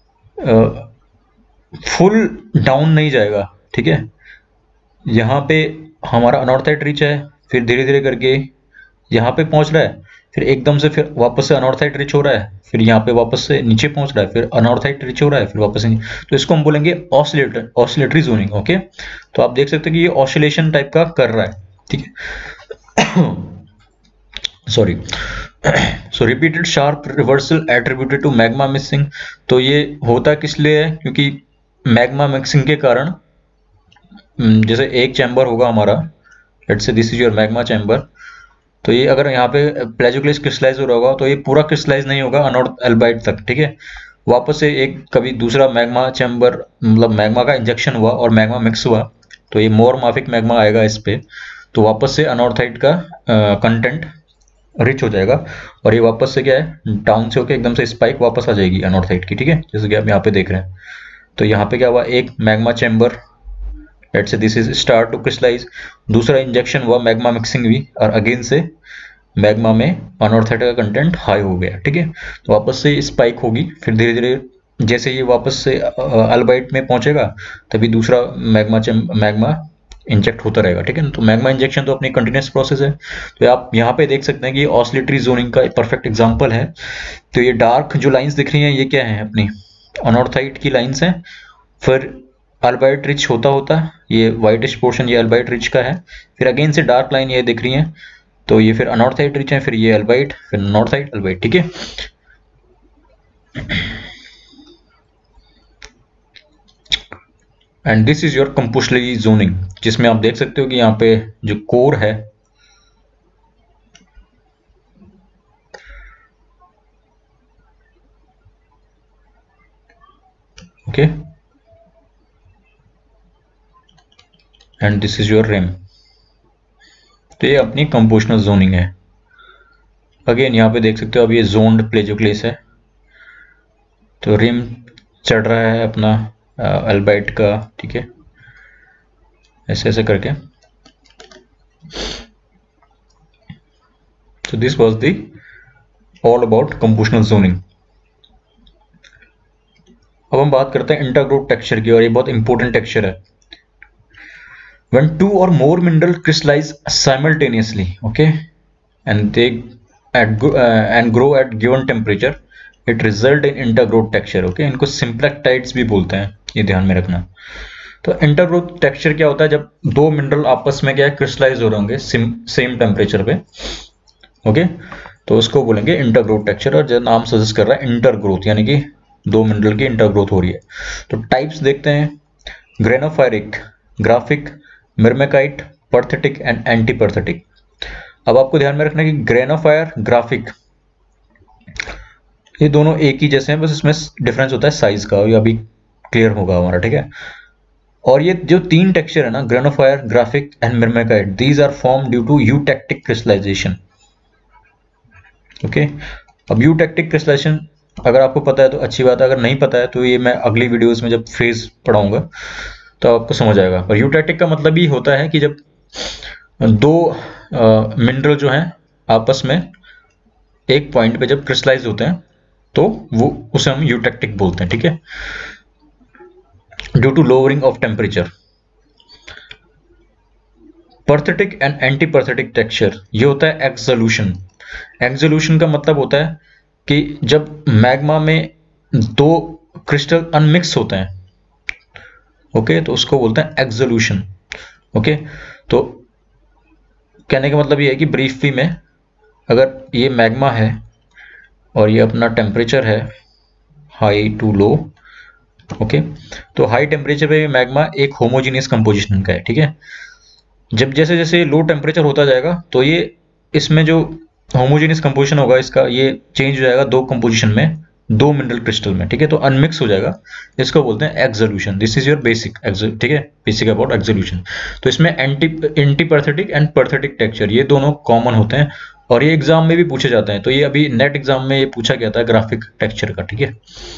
फुल डाउन नहीं जाएगा, ठीक है, यहाँ पे हमारा अनऑर्थाइड रिच है, फिर धीरे धीरे करके यहाँ पे पहुंच रहा है, फिर एकदम से फिर वापस से अनऑर्थाइड रिच हो रहा है, फिर यहाँ पे वापस से नीचे पहुंच रहा है, फिर अनऑर्थाइड रिच हो रहा है, फिर वापस से तो इसको हम बोलेंगे ऑसिलेटरी जोनिंग। ओके, तो आप देख सकते हैं कि ये ऑसिलेशन टाइप का कर रहा है, ठीक है। Sorry. So repeated sharp reversal attributed to magma mixing. तो ये होता किस लिए है, क्योंकि मैग्मा मिक्सिंग के कारण, जैसे एक चैम्बर होगा हमारा, let's say this is your magma chamber, तो ये अगर यहाँ पे प्लेजियोक्लेस क्रिस्टलाइज हो रहा होगा तो ये पूरा क्रिस्टलाइज नहीं होगा अनॉर्थ एल्बाइट तक, ठीक है। वापस से एक कभी दूसरा मैग्मा चैम्बर, मतलब मैग्मा का इंजेक्शन हुआ और मैग्मा मिक्स हुआ, तो ये मोर माफिक मैग्मा आएगा इस पे, तो वापस से अनॉर्थाइड का कंटेंट रिच हो जाएगा, और ये वापस से क्या है, डाउन से होकर एकदम से स्पाइक वापस आ जाएगी अनॉर्थाइड की, ठीक है, जैसे कि आप यहाँ पे देख रहे हैं। तो यहाँ पे क्या हुआ, एक magma chamber, let's say this is start to crystallize, दूसरा इंजेक्शन हुआ, मैग्मा मिक्सिंग हुई, और अगेन से मैग्मा में अनऑर्थाइड का कंटेंट हाई हो गया, ठीक है। तो वापस से स्पाइक होगी, फिर धीरे धीरे जैसे ये वापस से अल्बाइट में पहुंचेगा, तभी दूसरा मैग्मा इंजेक्ट होता रहेगा, ठीक है ना। तो मैग्मा इंजेक्शन तो अपनी कंटिन्यूस प्रोसेस है। तो आप यहाँ पे देख सकते हैं कि ऑसिलेटरी जोनिंग का परफेक्ट एग्जांपल है। तो ये डार्क जो लाइंस दिख रही हैं, ये क्या है, अपनी अनऑर्थाइड की लाइंस हैं, फिर अल्बाइट रिच होता होता ये वाइटिश पोर्शन ये अल्बाइट रिच का है, फिर अगेन से डार्क लाइन ये दिख रही है, तो ये फिर अनऑर्थाइड रिच है, फिर ये अल्बाइट, फिर नॉर्थाइड अल्बाइट, ठीक है। And this is your compositional zoning, जिसमें आप देख सकते हो कि यहाँ पे जो कोर है, okay, and this is your rim. तो ये अपनी कंपोजिशनल जोनिंग है। अगेन यहाँ पे देख सकते हो अब ये जोन्ड प्लेजियोक्लेस है, तो रिम चढ़ रहा है अपना अल्बाइट का, ठीक है, ऐसे ऐसे करके। तो this was the all about compositional zoning. अब हम बात करते हैं इंटरग्रुप टेक्सचर की, और ये बहुत इंपॉर्टेंट टेक्सचर है। When two or more mineral crystallize simultaneously, okay, and they and grow at given temperature, it result in intergrowth texture, okay। इनको सिम्प्लेक्टाइड्स भी बोलते हैं, ये ध्यान में रखना। तो इंटरग्रोथ टेक्सचर क्या होता है, जब दो मिनरल आपस में क्या है, क्रिस्टलाइज हो रहे होंगे सेम टेम्परेचर पे, ओके, तो उसको बोलेंगे इंटरग्रोथ टेक्सचर। और जो नाम सजेस्ट कर रहा है इंटरग्रोथ, यानी कि दो मिनरल की इंटरग्रोथ हो रही है। तो टाइप्स देखते हैं, granophyric, graphic, myrmekite, perthitic and anti perthitic. अब आपको ध्यान में रखना कि ग्रेनोफायर, ग्राफिक, ये दोनों एक ही जैसे हैं, बस इसमें डिफरेंस होता है साइज का, ये अभी क्लियर होगा हमारा, ठीक है। और ये जो तीन टेक्सचर है ना, granophyre, graphic and myrmekite, these are form due to eutectic crystallization, okay. अब यूटेक्टिक क्रिस्टलाइजेशन अगर आपको पता है तो अच्छी बात है, अगर नहीं पता है तो ये मैं अगली वीडियोस में जब फेज पढ़ाऊंगा तो आपको समझ आएगा। और यूटेक्टिक का मतलब ही होता है कि जब दो मिनरल जो हैं आपस में एक पॉइंट पे जब क्रिस्टलाइज होते हैं, तो वो उसे हम यूटेक्टिक बोलते हैं, ठीक है। Due to lowering of temperature. Perthitic and anti perthitic texture, ये होता है एक्सोल्यूशन। एक्सोल्यूशन का मतलब होता है कि जब मैग्मा में दो क्रिस्टल अनमिक्स होते हैं, ओके, तो उसको बोलते हैं एक्सोल्यूशन। ओके, तो कहने का मतलब ये है कि ब्रीफली में, अगर ये मैग्मा है और ये अपना टेम्परेचर है हाई टू लो, ओके, तो हाई टेम्परेचर पे मैग्मा एक होमोजीनियस कंपोजिशन का है, ठीक है। जब जैसे जैसे लो टेम्परेचर होता जाएगा तो ये इसमें जो होमोजीनियस कंपोजिशन होगा इसका, ये चेंज हो जाएगा दो कंपोजिशन में, दो मिनरल क्रिस्टल में, ठीक है, तो अनमिक्स हो जाएगा। इसको बोलते हैं exsolution. This is your basic, ठीक है, बेसिक अबाउट एक्सोल्यूशन। तो इसमें anti perthitic and perthitic texture ये दोनों कॉमन होते हैं और ये एग्जाम में भी पूछे जाते हैं। तो ये अभी नेट एग्जाम में ये पूछा गया था ग्राफिक टेक्सचर का, ठीक है।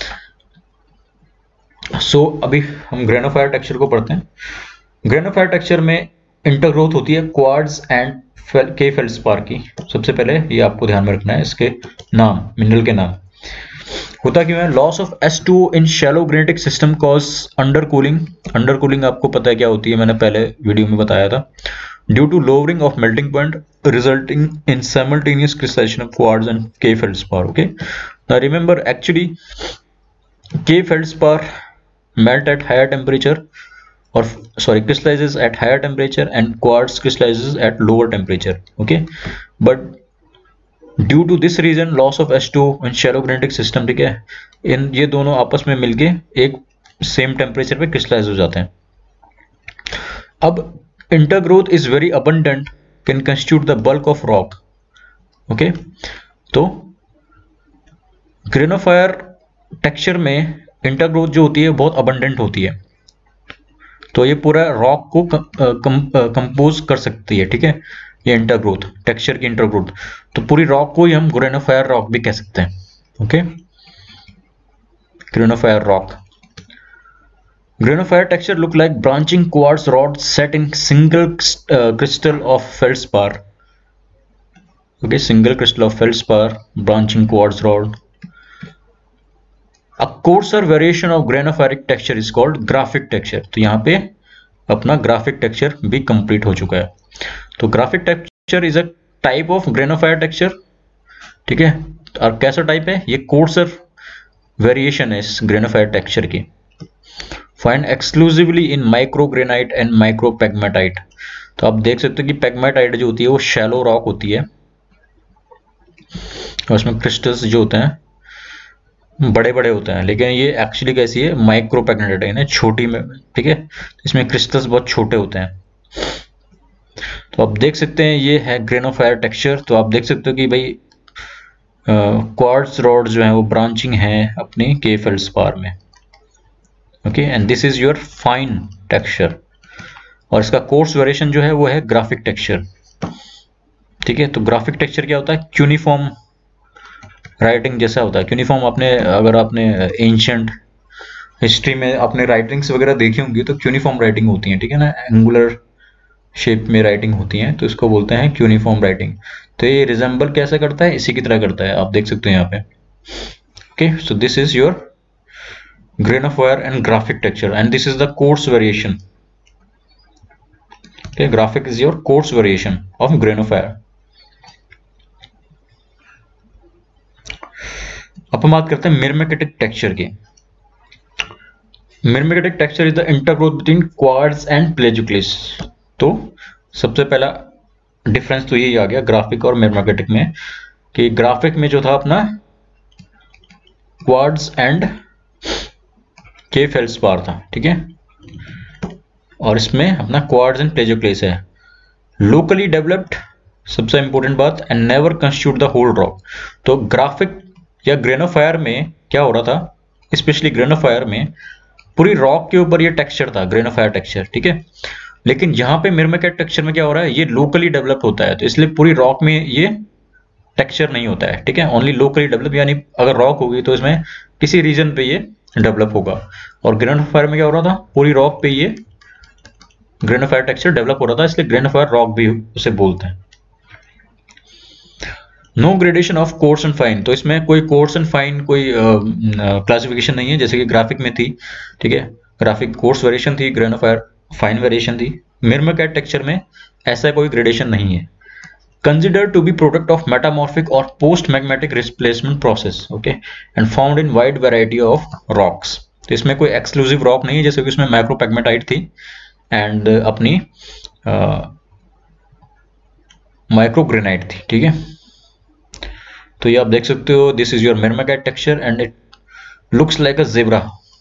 सो अभी हम ग्रेनोफायर टेक्सचर को पढ़ते हैं। ग्रेनोफायर टेक्सचर में इंटरग्रोथ होती है क्वार्ट्ज एंड के फेल्डस्पार की। सबसे पहले ये आपको ध्यान में रखना है, इसके नाम, मिनरल के नाम। होता क्यों है? Loss of H2O in shallow granitic system cause under cooling. Under cooling आपको पता है क्या होती है, मैंने पहले वीडियो में बताया था। Due to lowering of melting point resulting in simultaneous crystallization of quartz and K feldspar. Okay, now remember actually K feldspar melt at higher temperature, or sorry, crystallizes at higher temperature, and quartz crystallizes at lower temperature. Okay, but due to this reason loss of H2O in shallow granitic system, ठीक है, इन ये दोनों आपस में मिलके एक सेम टेम्परेचर पे क्रिस्टलाइज हो जाते हैं। अब intergrowth is very abundant, can constitute the bulk of rock. Okay, तो ग्रेनोफायर टेक्सचर में इंटरग्रोथ जो होती है बहुत अबंडेंट होती है, तो ये पूरा रॉक को कंपोज कर सकती है, ठीक है, ये इंटरग्रोथ, टेक्सचर की इंटरग्रोथ। तो पूरी रॉक को ही हम ग्रेनोफायर रॉक भी कह सकते हैं। Okay, granophyre rock. Granophyre texture look like branching quartz rod set in single crystal of feldspar. Okay, single crystal of feldspar, branching quartz rod. A coarser variation of granuphoric texture is called graphic texture। तो यहाँ पे अपना ग्राफिक टेक्सचर भी कंप्लीट हो चुका है। तो graphic texture is a type of granophyre texture, ठीक है। और कैसा टाइप है? ये कोर्सर वेरिएशन है इस ग्रेनोफायर टेक्सचर की। Find exclusively in microgranite and micropegmatite. तो आप देख सकते हो कि पेगमेटाइट जो होती है वो शैलो रॉक होती है और उसमें क्रिस्टल्स जो होते हैं बड़े बड़े होते हैं, लेकिन ये एक्चुअली कैसी है? माइक्रोपेगमेटाइट है, छोटी में, ठीक है, इसमें क्रिस्टल्स बहुत छोटे होते हैं। तो आप देख सकते हैं ये है ग्रेनोफायर टेक्सचर। तो आप देख सकते हो कि भाई क्वार्ट्ज रॉड जो है वो ब्रांचिंग है अपनी के फेल्डस्पार में। Okay, and this is your fine texture. और इसका कोर्स वेरिएशन जो है वो है ग्राफिक टेक्सचर, ठीक है। तो ग्राफिक टेक्सचर क्या होता है? यूनिफॉर्म राइटिंग जैसा होता है। यूनिफॉर्म आपने, अगर आपने एंशिएंट हिस्ट्री में अपने राइटिंग्स वगैरह देखी होंगी तो यूनिफॉर्म राइटिंग होती है, ठीक है ना, एंगुलर शेप में राइटिंग होती है, तो इसको बोलते हैं यूनिफॉर्म राइटिंग। तो ये रिजेंबल कैसा करता है? इसी की तरह करता है, आप देख सकते हैं यहाँ पे। Okay, so this is your granophyre and graphic texture, and this is the coarse variation. Okay, graphic is your coarse variation of granophyre. अब हम बात करते हैं मिरमेटिक टेक्सचर की। Myrmekitic texture is the intergrowth between quartz and plagioclase. तो सबसे पहला डिफरेंस तो यही आ गया ग्राफिक और मिरमेटिक में, कि ग्राफिक में जो था अपना क्वार्ट्ज एंड के फेल्डस्पार था, ठीक है, और इसमें अपना क्वार्ट्ज एंड प्लेजियोक्लेस है। लोकली डेवलप्ड, सबसे इंपॉर्टेंट बात, and never constitute the whole rock. तो ग्राफिक या ग्रेनोफायर में क्या हो रहा था, स्पेशली ग्रेनोफायर में पूरी रॉक के ऊपर ये टेक्सचर था, ग्रेनोफायर टेक्सचर, ठीक है। लेकिन यहाँ पे मिरमेटिक टेक्सचर में क्या हो रहा है? ये लोकली डेवलप होता है, तो इसलिए पूरी रॉक में ये टेक्सचर नहीं होता है, ठीक है, ओनली लोकली डेवलप, यानी अगर रॉक होगी तो इसमें किसी रीजन पे ये डेवलप होगा। और ग्रेनोफायर में क्या हो रहा था? पूरी रॉक पे ये ग्रेनोफायर टेक्सचर डेवलप हो रहा था, इसलिए ग्रेनोफायर रॉक भी उसे बोलते हैं। No gradation of coarse and fine, तो इसमें कोई कोर्स एंड फाइन कोई क्लासिफिकेशन नहीं है जैसे कि ग्राफिक में थी, ठीक है, ग्राफिक कोर्स वेरिएशन थी, ग्रेनोफायर फाइन वेरिएशन थी। मिरमैकेट टेक्सचर में ऐसा कोई ग्रेडेशन नहीं है। Considered to be product of metamorphic or post-magmatic displacement process, okay, and found in wide variety of rocks। तो इसमें कोई एक्सक्लूसिव रॉक नहीं है, जैसे कि इसमें माइक्रोपेगमेटाइट थी एंड अपनी माइक्रोग्रेनाइट थी, ठीक है। तो ये आप देख सकते हो, this is your myrmekite texture and it looks like a zebra,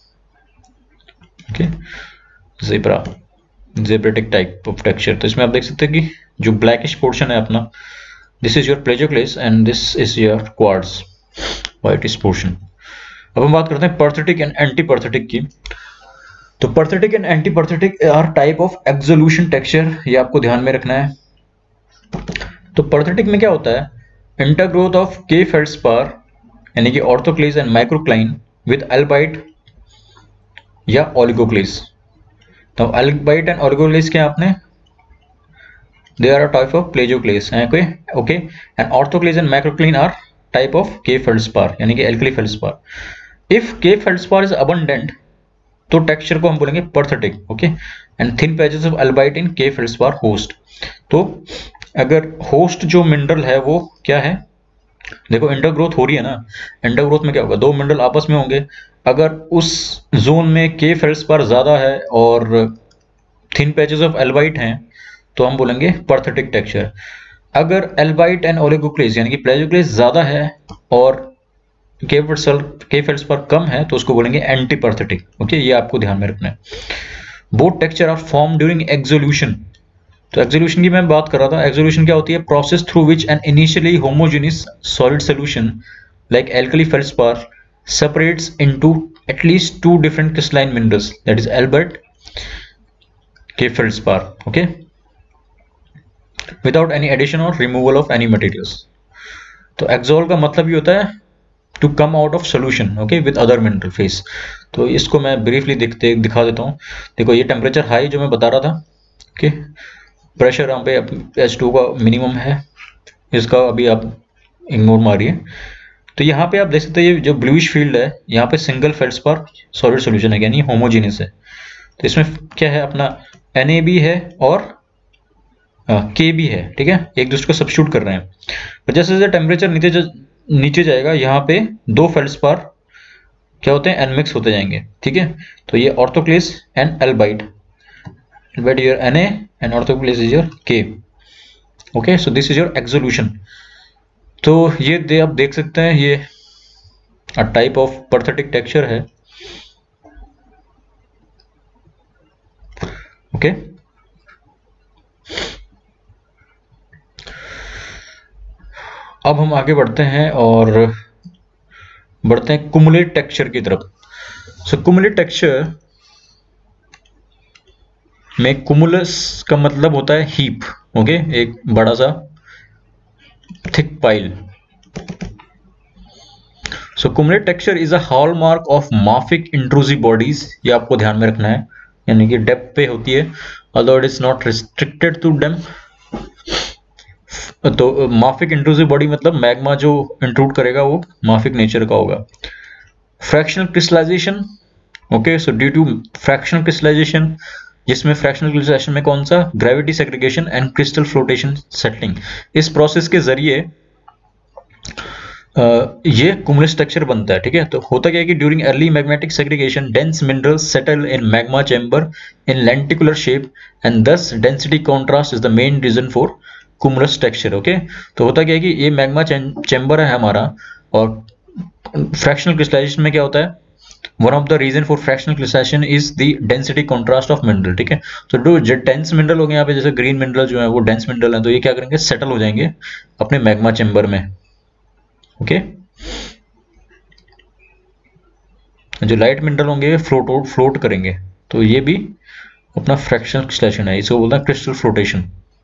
okay, zebra, zebratic type of texture. तो इसमें आप देख सकते हैं कि जो ब्लैकिश पोर्शन है अपना, this is your plagioclase and this is your quartz, whitish portion. अब हम बात करते हैं परथेटिक एंड एंटी परथेटिक की। तो perthitic and anti परथेटिक are type of exsolution texture, ये आपको ध्यान में रखना है। तो परथेटिक में क्या होता है, इंटरग्रोथ ऑफ के फेल्डस्पार यानी कि orthoclase and microcline with albite या ओलिगोक्लेज। तो एल्बाइट एंड ओलिगोक्लेज क्या आपने, they are a type of plagioclase, okay, and orthoclase and macrocline are type of K feldspar यानी कि alkali feldspar। if K feldspar is abundant तो टेक्सचर को हम बोलेंगे perthitic, okay, and thin patches of albite in K feldspar host. तो अगर होस्ट जो मिनरल है वो क्या है, देखो इंटरग्रोथ हो रही है ना, इंटरग्रोथ में क्या होगा, दो मिनरल आपस में होंगे। अगर उस जोन में K feldspar ज्यादा है और थिन पैचेस ऑफ एल्बाइट हैं तो हम बोलेंगे परथेटिक टेक्सचर। अगर एल्बाइट एंड ओलिगोक्लेज यानी कि प्लेजियोक्लेज ज्यादा है और के फेल्डस्पार कम है तो उसको बोलेंगे एंटी परथेटिक, ओके, ये आपको ध्यान में रखना है। Both texture are form during exsolution. तो एक्सोल्यूशन की मैं बात कर रहा था। एक्सोल्यूशन क्या होती है, process through which an initially homogeneous solid solution like alkali feldspar separates into at least two different crystalline minerals, that is Albert K feldspar, okay, without any addition or removal of any materials। तो एक्सोल का मतलब ये होता है to come out of solution, okay, with other mineral phase. तो इसको मैं ब्रीफली दिखा देता हूँ। देखो ये टेम्परेचर हाई जो मैं बता रहा था, ओके, प्रेशर यहाँ पे H2 का मिनिमम है, इसका अभी आप इग्नोर मारिए। तो यहाँ पे आप देख सकते हैं ये जो ब्लूइश फील्ड है यहाँ पे सिंगल फेल्डस्पार सॉलिड सॉल्यूशन है, यानी होमोजेनियस है। तो इसमें क्या है, अपना Na भी है और K भी है, ठीक है, एक दूसरे को सब्स्टिट्यूट कर रहे हैं। पर जैसे जैसे टेम्परेचर नीचे जाएगा यहाँ पे दो फेल्डस्पार क्या होते हैं, एनमिक्स होते जाएंगे, ठीक है। तो ये orthoclase and albite, albite your Na and orthoclase is your K, okay. So this is your exsolution. तो ये आप देख सकते हैं ये टाइप ऑफ परथेटिक टेक्सचर है, ओके। अब हम आगे बढ़ते हैं और बढ़ते हैं कुमुलेट टेक्सचर की तरफ। सो कुमुलेट टेक्सचर में कुमुलस का मतलब होता है हीप, ओके, एक बड़ा सा thick pile. So cumulate texture is a hallmark of mafic intrusive bodies, ये आपको ध्यान में रखना है, यानी कि डेप्थ पे होती है, although it is not restricted to them। तो माफिक इंट्रूसिव बॉडी मतलब मैग्मा जो इंट्रूड करेगा वो माफिक नेचर का होगा। Fractional crystallization, okay, so due to fractional crystallization, जिसमें फ्रैक्शनल क्रिस्टलाइजेशन में कौन सा, gravity segregation and crystal flotation settling, इस प्रोसेस के जरिए ये कुमुलस टेक्सचर बनता है, ठीक है। तो होता क्या है कि during early magmatic segregation dense minerals settle in magma chamber in lenticular shape and this density contrast is the main reason for cumulus texture, okay. तो होता क्या है कि ये मैग्मा चैम्बर है हमारा, और फ्रैक्शनल क्रिस्टलाइजेशन में क्या होता है, one of the reason for fractional crystallization is the density contrast of mineral, ठीक है। तो जो डेंस मिनरल हो गए यहाँ पे, जैसे ग्रीन मिनरल जो है वो डेंस मिनरल है, तो ये क्या करेंगे, सेटल हो जाएंगे अपने मैग्मा चैम्बर में, ओके। जो लाइट मिनरल होंगे फ्लोट करेंगे, तो ये भी अपना फ्रैक्शनल क्रिस्टलाइजेशन है, इसको बोलते हैं crystal flotation.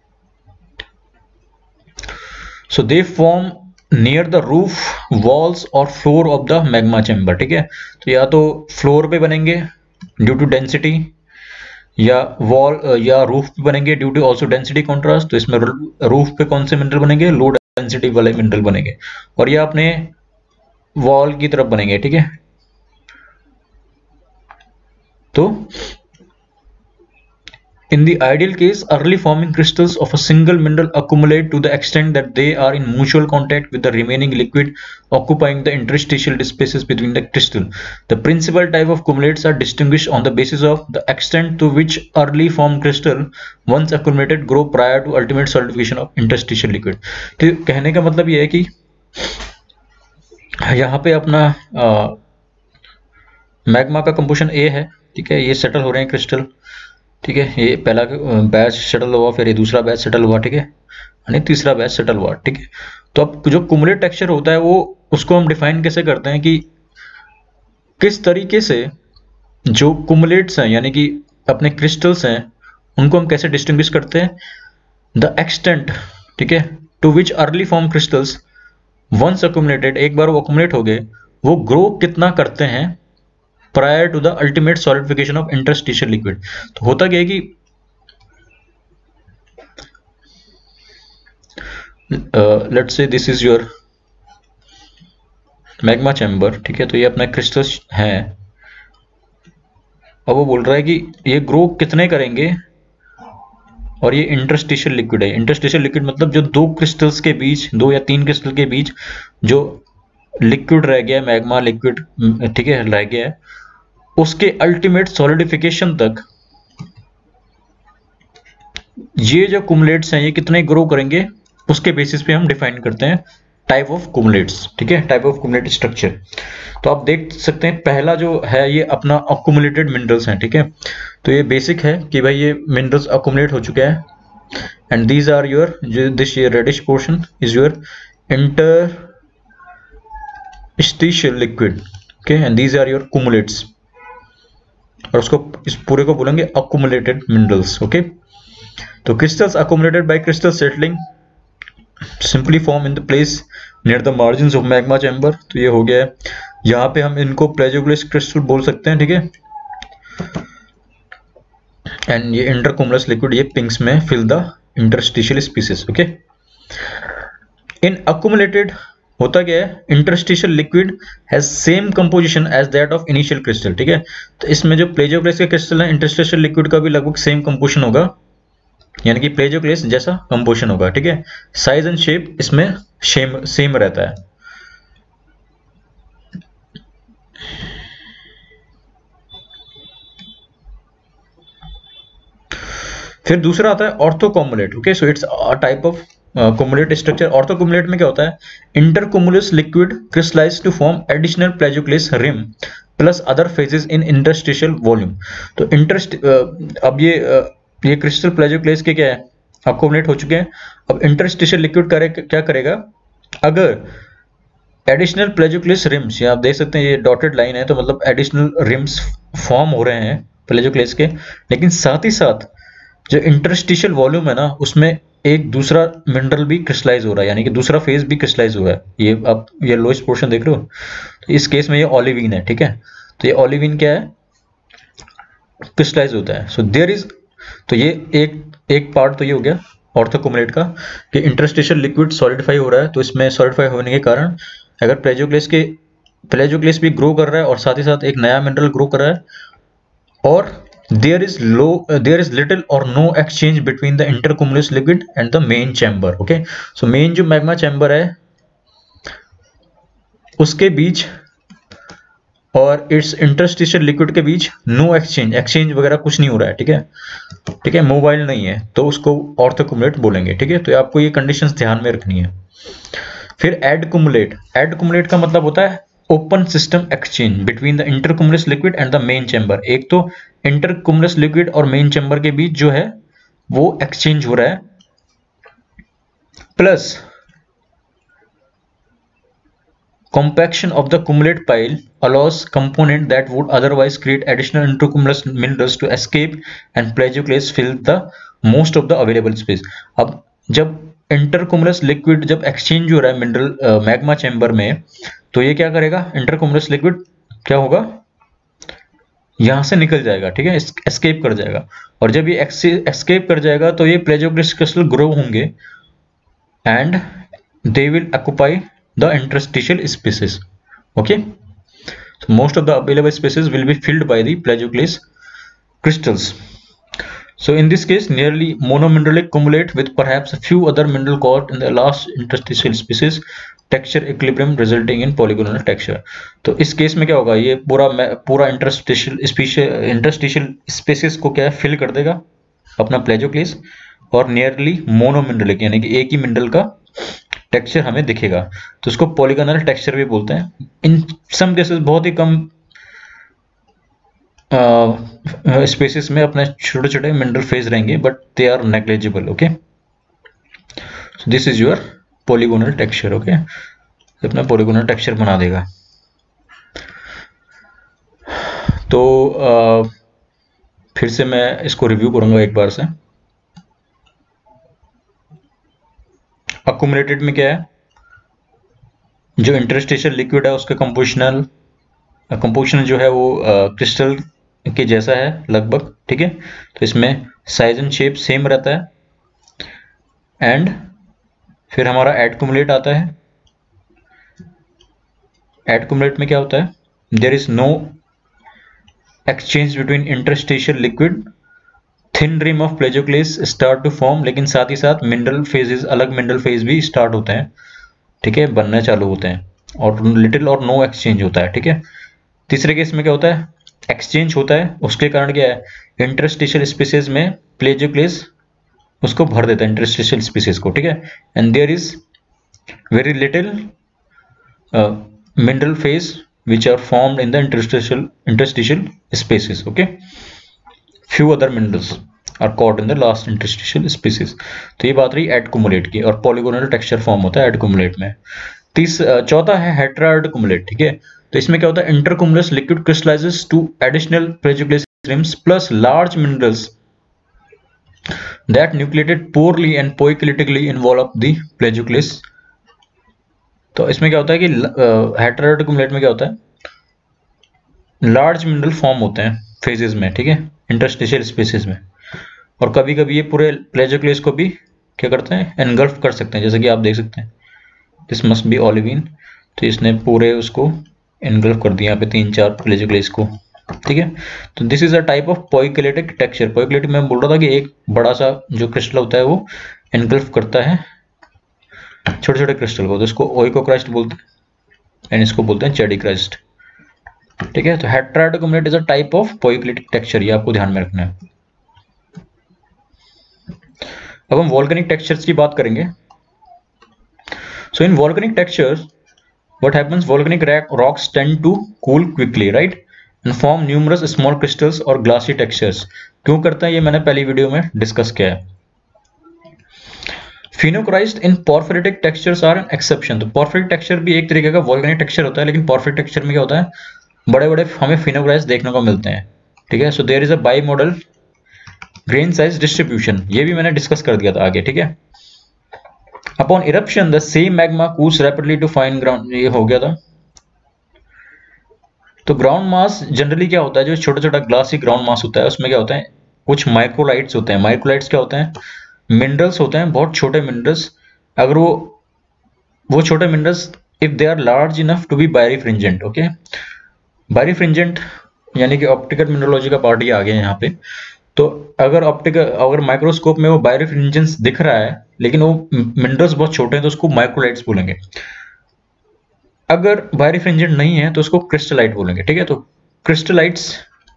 So they form near the roof, walls और floor of the magma chamber, ठीक है। तो या तो फ्लोर पे बनेंगे ड्यू टू डेंसिटी, या वॉल या रूफ पे बनेंगे due to also density contrast. तो इसमें रूफ पे कौन से मिनरल बनेंगे, लो डेंसिटी वाले मिनरल बनेंगे और ये अपने वॉल की तरफ बनेंगे, ठीक है। तो in the ideal case, early forming crystals of a single mineral accumulate to the extent that they are in mutual contact with the remaining liquid occupying the interstitial spaces between the crystal. The principal type of cumulates are distinguished on the basis of the extent to which early formed crystal once accumulated grow prior to ultimate solidification of interstitial liquid. तो कहने का मतलब ये है कि यहाँ पे अपना मैग्मा का कंपोजिशन ए है, ठीक है, ये सेटल हो रहे हैं क्रिस्टल, ठीक है, ये पहला बैच सेटल हुआ, फिर ये दूसरा बैच सेटल हुआ, ठीक है, यानी तीसरा बैच सेटल हुआ, ठीक है। तो अब जो कुमुलेट टेक्सचर होता है वो उसको हम डिफाइन कैसे करते हैं कि किस तरीके से जो कुमुलेट्स हैं यानी कि अपने क्रिस्टल्स हैं उनको हम कैसे डिस्टिंग्विश करते हैं। द एक्सटेंट, ठीक है, to which early form crystals once accumulated, एक बार वो अक्यूमुलेट हो गए, वो ग्रो कितना करते हैं prior to the ultimate solidification of interstitial liquid. तो होता क्या है कि let's say this is your magma chamber, ठीक है, तो ये अपना क्रिस्टल्स है। अब वो बोल रहा है कि ये ग्रो कितने करेंगे और ये इंटरस्टिशियल लिक्विड है। इंटरस्टिशियल लिक्विड मतलब जो दो क्रिस्टल्स के बीच, दो या तीन क्रिस्टल के बीच जो लिक्विड रह गया है, मैग्मा लिक्विड, ठीक है, रह गया है, उसके अल्टीमेट सॉलिडिफिकेशन तक ये जो कुमुलेट्स हैं ये कितने ग्रो करेंगे उसके बेसिस पे हम डिफाइन करते हैं टाइप ऑफ कुमुलेट्स, ठीक है, टाइप ऑफ कुमुलेट स्ट्रक्चर। तो आप देख सकते हैं पहला जो है ये अपना अक्यूमुलेटेड मिनरल्स हैं, ठीक है। तो ये बेसिक है कि भाई ये मिनरल्स अक्यूमुलेट हो चुके हैं and these are your, this ये reddish portion is your interstitial liquid, okay, and these are your cumulates, और उसको इस पूरे को बोलेंगे अक्यूमुलेटेड मिनरल्स, ओके। तो crystals accumulated by crystal settling simply form in the place near the margins of magma chamber. तो ये हो गया है, यहाँ पे हम इनको प्लेजियोग्लिस क्रिस्टल बोल सकते हैं, ठीक है। एंड ये इंटरकुमुलस लिक्विड ये पिंक्स में fill the interstitial species, okay. In accumulated होता क्या है, interstitial liquid has same composition as that of initial crystal, ठीक है। तो इसमें जो प्लेजियोग्लिस के क्रिस्टल है इंटरस्टिशियल लिक्विड का भी लगभग सेम कंपोजिशन होगा, यानी कि प्लेजियोग्लिस जैसा कंपोजिशन होगा, ठीक है। साइज एंड शेप इसमें सेम रहता है। फिर दूसरा आता है orthocumulate, okay. So it's a type of cumulate structure. Orthocumulate में क्या होता है, intercumulus liquid crystallize to form additional plagioclase rim plus other phases in interstitial volume. तो अब ये क्रिस्टल प्लेजियोग्लिस के क्या है, अक्यूमुलेट हो चुके हैं। अब इंटरस्टिशियल लिक्विड क्या करेगा, अगर एडिशनल प्लेजियोग्लिस रिम्स, ये आप देख सकते हैं ये डॉटेड लाइन है, तो मतलब एडिशनल रिम्स फॉर्म हो रहे हैं प्लेजियोग्लिस के, लेकिन साथ ही साथ जो इंटरस्टिशियल वॉल्यूम है ना उसमें एक दूसरा मिनरल भी क्रिस्टलाइज हो रहा है, यानी कि दूसरा फेज भी क्रिस्टलाइज हो रहा है। ये आप ये लोएस्ट पोर्शन देख रहे हो, तो इस केस में ये ओलिविन है, ठीक है। तो ये ओलिविन क्या है, क्रिस्टलाइज होता है। सो देयर इज, तो ये एक पार्ट तो ये हो गया ऑर्थोकुमुलेट का कि इंटरस्टिशियल लिक्विड सॉलिडिफाई हो रहा है। तो इसमें सॉलिडिफाई होने के कारण अगर प्लेजियोग्लिस भी ग्रो कर रहा है और साथ ही साथ एक नया मिनरल ग्रो कर रहा है, और there is little or no exchange between the intercumulus liquid and the main chamber, okay। so main जो मैग्मा चैम्बर है उसके बीच और इट्स इंटरस्टिशियल लिक्विड के बीच नो एक्सचेंज वगैरह कुछ नहीं हो रहा है, ठीक है, ठीक है, मोबाइल नहीं है, तो उसको ऑर्थोकुमुलेट बोलेंगे, ठीक है। तो आपको ये कंडीशंस ध्यान में रखनी है। फिर एडकुमुलेट का मतलब होता है open system exchange between the intercumulus liquid and the main chamber. एक तो इंटरकुमुलस लिक्विड और मेन चैम्बर के बीच जो है वो एक्सचेंज हो रहा है, plus compaction of the cumulate pile allows component that would otherwise create additional intercumulus minerals to escape and plagioclase fill the most of the available space। अब जब इंटरकुमुलस लिक्विड जब एक्सचेंज हो रहा है मिनरल मैग्मा चैम्बर में, तो ये क्या करेगा, इंटरकुमुलस लिक्विड क्या होगा, यहां से निकल जाएगा, ठीक है, एस्केप कर जाएगा। और जब ये एस्केप कर जाएगा तो ये प्लेजियोग्लिस क्रिस्टल ग्रो होंगे and they will occupy the interstitial spaces. Okay, so most of the available spaces will be filled by the plagioclase crystals. So in this case, nearly monomineralic cumulate with perhaps a few other mineral caught in the last interstitial species, texture equilibrium resulting in polygonal texture. तो इस केस में क्या होगा, ये पूरा इंटरस्टिशियल स्पेसिस को क्या है, फिल कर देगा अपना प्लेजोक्लेस, और नियरली मोनोमिनरलिक यानी कि एक ही मिनरल का टेक्सचर हमें दिखेगा, तो उसको पॉलीगोनल टेक्सचर भी बोलते हैं। इन सम केसेस बहुत ही कम स्पेसिस में अपने छोटे छोटे मिनरल फेज रहेंगे, but they are negligible. Okay, so this is your polygonal texture. Okay, अपना पॉलीगोनल टेक्सचर बना देगा। तो फिर से मैं इसको रिव्यू करूंगा एक बार से। अक्यूमुलेटेड में क्या है, जो इंटरस्टिशियल लिक्विड है उसका कंपोजिशन जो है वो क्रिस्टल के जैसा है लगभग। ठीक है, तो इसमें साइज एंड शेप सेम रहता है। एंड फिर हमारा एडक्यूमुलेट आता है। एडक्यूमुलेट में क्या होता है, there is no exchange between interstitial liquid, thin rim of plagioclase start to form, लेकिन साथ ही साथ मिनरल फेजेस, अलग मिनरल फेज भी स्टार्ट होते हैं। ठीक है, बनना चालू होते हैं, और लिटिल और नो एक्सचेंज होता है। ठीक है, तीसरे केस में क्या होता है, एक्सचेंज होता है। उसके कारण क्या है, इंटरस्टिशियल स्पीसीज में प्लेजोक्लेस उसको भर देता है, इंटरस्टिशियल स्पीसीज को। ठीक है, and there is very little mineral phase which are formed in the interstitial spaces. Okay, few other minerals are caught in the last interstitial species. तो ये बात रही एडक्यूमुलेट की, और पॉलीगोनल टेक्सचर फॉर्म होता है एडक्यूमुलेट में। चौथा है हेटेराएडक्यूमुलेट। ठीक है, तो इसमें क्या होता है, intercumulus liquid crystallizes to additional plagioclase rims plus large minerals that nucleated poorly and poikilically envelop the plagioclase. तो इसमें क्या होता है कि हेटेराएडक्यूमुलेट में क्या होता है, लार्ज मिनरल फॉर्म होते हैं फेजेस में। ठीक है, इंटरस्टिशियल स्पेसिस में, और कभी कभी ये पूरे प्लेजियोक्लेस को भी क्या करते हैं, एनगल्फ कर सकते हैं, जैसे कि आप देख सकते हैं दिस मस्ट बी ओलिविन। तो इसने पूरे उसको एनगल्फ कर दिया यहाँ पे 3-4 प्लेजियोक्लेस को। ठीक है, तो this is a type of poikilitic texture. Poikilitic में बोल रहा था कि एक बड़ा सा जो क्रिस्टल होता है वो एनगल्फ करता है छोटे छोटे क्रिस्टल को, तो इसको ओइकोक्रास्ट बोलते हैं, एंड इसको बोलते हैं चेडी क्रास्ट। ठीक है, तो heteradcumulate is a type of poikilitic texture, ये आपको ध्यान में रखना है। अब हम वोल्केनिक टेक्सचर्स की बात करेंगे। So in volcanic textures what happens, volcanic rocks tend to cool quickly, right, and form numerous small crystals और ग्लासी टेक्सचर्स। क्यों करता है ये मैंने पहली वीडियो में डिस्कस किया है। Phenocryst in porphyritic textures are an exception. तो पोर्फिरिक टेक्सचर भी एक तरीके का वोल्केनिक टेक्सचर होता है, लेकिन पोर्फिरिक टेक्सचर में क्या होता है, बड़े बड़े हमें फिनोक्राइस्ट देखने को मिलते हैं। ठीक है, so there is a bimodal grain size distribution, ये भी मैंने डिस्कस कर दिया था आगे। ठीक है, upon eruption the same magma cools rapidly to fine ground, ये हो गया था। तो ग्राउंड मास जनरली क्या होता है, जो छोटा छोटा ग्लासी ग्राउंड मास होता है उसमें क्या होता है, कुछ माइक्रोलाइट्स होते हैं। माइक्रोलाइट्स क्या होते हैं, मिनरल्स होते हैं, बहुत छोटे मिनरल्स। अगर वो छोटे minerals if they are large enough to be birefringent. Okay, birefringent यानी कि ऑप्टिकल मिनरोलॉजी का पार्ट ही आ गया यहाँ पे। तो अगर माइक्रोस्कोप में वो बायरिफ्रिंजेंस दिख रहा है लेकिन वो मिनरल्स बहुत छोटे हैं, तो उसको माइक्रोलाइट्स बोलेंगे। अगर बायरिफ्रिंजेंट नहीं है तो उसको क्रिस्टलाइट बोलेंगे। ठीक है, तो crystallites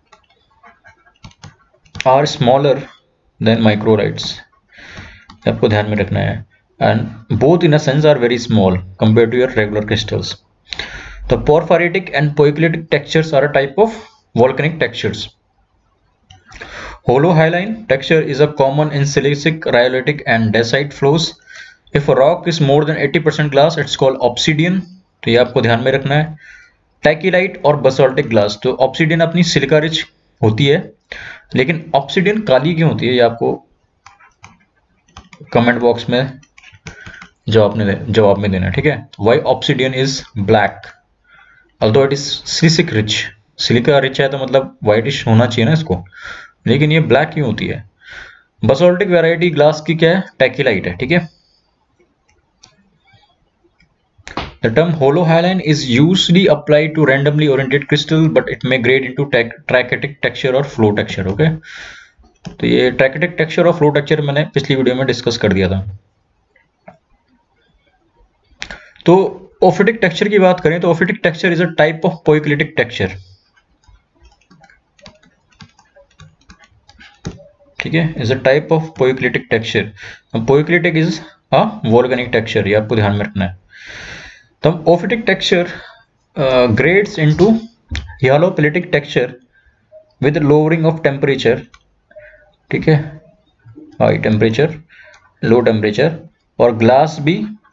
are smaller than microlites, आपको ध्यान में रखना है, and both in a sense are very small compare to your regular crystals. तो porphyritic and poikilitic textures are a type of volcanic textures. Holohyaline texture is a common in silicic, rhyolitic and dacite flows. If a rock is more than 80% glass, it's called obsidian. तो ये आपको ध्यान में रखना है। टैकिलाइट और बसोल्टिक ग्लास, तो ऑब्सिडियन अपनी सिलिका रिच होती है, लेकिन ऑब्सिडियन काली क्यों होती है, ये आपको कमेंट बॉक्स में जवाब में देना। ठीक है, why obsidian is black although it is silicic rich, silica rich है तो मतलब व्हाइटिश होना चाहिए ना इसको, लेकिन ये ब्लैक क्यों होती है। बसोल्टिक वैरायटी ग्लास की क्या है, टैकिलाइट है। ठीक है, The term hollow hyaline is usually applied to randomly oriented crystal, but it may grade into trachytic texture or flow texture. Okay, तो ये trachytic texture और flow texture मैंने पिछली वीडियो में डिस्कस कर दिया था. तो ophitic texture की बात करें तो ophitic texture is a type of poikilotic texture. ठीक है, is a type of poikilotic texture. Poikilotic is a volcanic texture, ये आपको ध्यान में रखना है. तो ophitic texture grades into hyalophytic texture with lowering of temperature. ठीक है, हाई टेम्परेचर, लो टेम्परेचर, और ग्लास भी,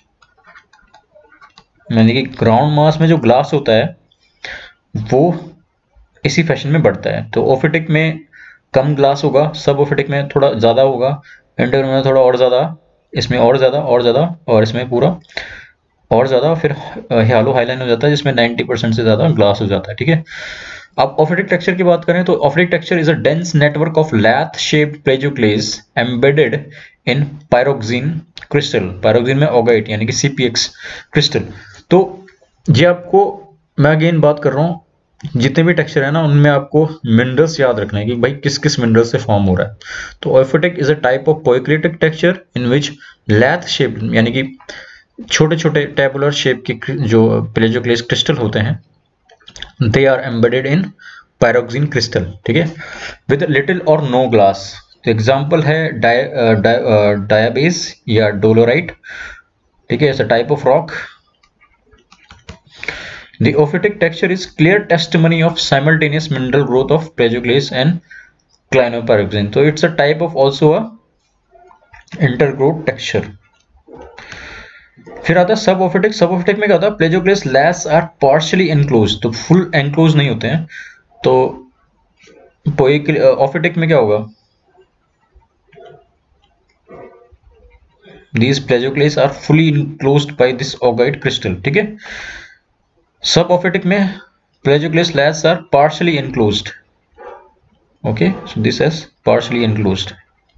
यानी कि ग्राउंड मास में जो ग्लास होता है वो इसी फैशन में बढ़ता है. तो ओफिटिक में कम ग्लास होगा, सब ओफिटिक में थोड़ा ज़्यादा होगा, इंटर में थोड़ा और ज़्यादा, इसमें और ज़्यादा और ज़्यादा, और इसमें पूरा और ज़्यादा, फिर ह्यालो हाईलाइन हो जाता है जिसमें 90% से ज़्यादा ग्लास हो जाता है. ठीक है, अब ऑफिटिक टेक्सचर की बात करें तो ophitic texture is a dense network of lath shaped plagioclase embedded in pyroxene crystal. Pyroxene में ऑगाइट यानी कि CPX क्रिस्टल. तो ये आपको मैं अगेन बात कर रहा हूँ, जितने भी टेक्सचर है ना उनमें आपको मिनरल्स याद रखना है कि भाई किस किस मिनरल से फॉर्म हो रहा है. तो ophitic is a type of poikilitic texture in which lath shaped यानी कि छोटे छोटे टेबुलर शेप के जो प्लेजियोक्लेस क्रिस्टल होते हैं, they are embedded in pyroxene crystal. ठीक है, with little or no glass. तो एग्जाम्पल है डायाबेस या डोलोराइट. ठीक है, it's a type of rock. The ophitic texture is clear testimony of simultaneous mineral growth of plagioclase and clinopyroxene. So it's a type of also a intergrowth texture. फिर आता है सब ऑफिटिक. सब ऑफिटिक में क्या होता है, plagioclase laths are partially enclose, तो फुल एनक्लोज नहीं होते हैं. तो ऑफिटिक में क्या होगा, these plagioclase are fully enclosed by this augite crystal. ठीक है, सब ऑफिटिक में plagioclase layers are partially enclosed. Okay, so this is partially enclosed.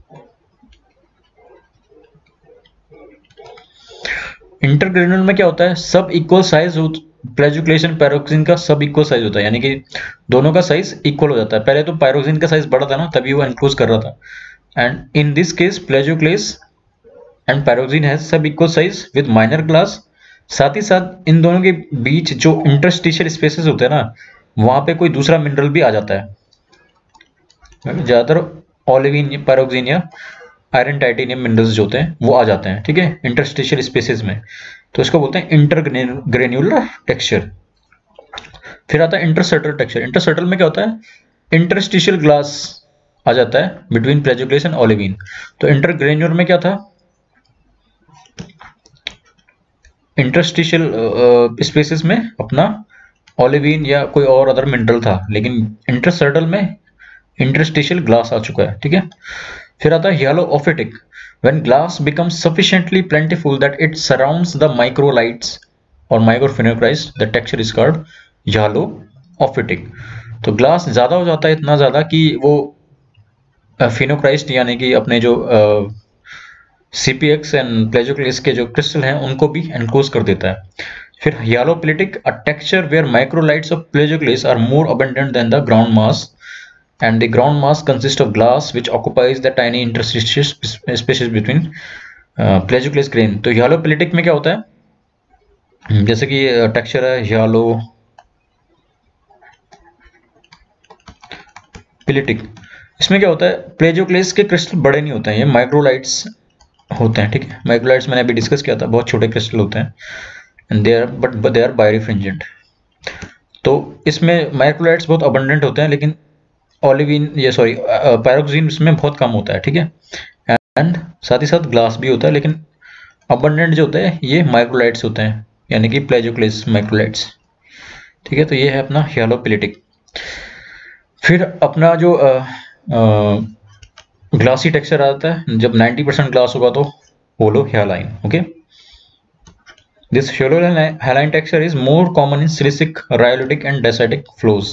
इंटरग्रेनुल में क्या होता है, subequal size plagioclase and pyroxene का सब इक्वल साइज होता है, यानी कि दोनों का साइज इक्वल हो जाता है. पहले तो पायरोक्सिन का साइज बड़ा था ना, तभी वो एनक्लोज कर रहा था. And in this case plagioclase and pyroxene has subequal size with minor glass. साथ ही साथ इन दोनों के बीच जो इंटरस्टिशियल स्पेसेस होते हैं ना, वहां पे कोई दूसरा मिनरल भी आ जाता है. ज्यादातर ओलिविन, पायरोक्सिन या आयरन टाइटेनियम मिनरल्स जो होते हैं वो आ जाते हैं. ठीक है, इंटरस्टिशियल स्पेसेस में. तो इसको बोलते हैं इंटरग्रेन्युलर टेक्सचर. फिर आता है इंटरसर्टल टेक्सचर. इंटरसर्टल में क्या होता है, इंटरस्टिशियल ग्लास आ जाता है बिटवीन प्लेजियोक्लेस एंड ओलिविन. तो इंटरग्रेन्युलर में क्या था, इंटरस्टिशियल स्पेसेस में अपना ओलिविन या कोई और अदर मिनरल था, लेकिन इंटरसर्टल में इंटरस्टिशियल ग्लास आ चुका है. ठीक है, फिर आता है hyalophytic. When glass becomes sufficiently plentiful that it surrounds the microlights or microphenocryst, the texture is called hyalophytic. तो ग्लास ज्यादा हो जाता है, इतना ज्यादा कि वो फिनोक्राइस्ट यानी कि अपने जो CPX एंड प्लेजियोक्लेस के जो क्रिस्टल हैं उनको भी एनक्लोज कर देता है. फिर hyalophytic, a texture where microlights of plagioclase are more abundant than the ground mass, and the ground mass consists of glass which occupies the tiny interstitial spaces between plagioclase grain. तो hyalophytic में क्या होता है, जैसे कि टेक्सचर है hyalophytic, इसमें क्या होता है, प्लेजियोक्लेस के क्रिस्टल बड़े नहीं होते हैं, ये माइक्रोलाइट्स होते हैं. ठीक है, माइक्रोलाइट्स मैंने अभी डिस्कस किया था, बहुत छोटे क्रिस्टल होते हैं एंड दे आर बायरिफ्रिंजेंट. तो इसमें माइक्रोलाइट्स बहुत अबंडेंट होते हैं, लेकिन ओलिविन ये सॉरी पायरोक्सिन इसमें बहुत कम होता है. ठीक है, एंड साथ ही साथ ग्लास भी होता है, लेकिन अबंडेंट जो होता है ये माइक्रोलाइट्स होते हैं, यानी कि प्लेजियोक्लेस माइक्रोलाइट्स. ठीक है, तो ये है अपना hyalophytic. फिर अपना जो ग्लासी टेक्सचर आता है, जब 90% ग्लास होगा तो holohyaline. Okay, this holohyaline texture is more common in silicic, rhyolitic and dacitic flows.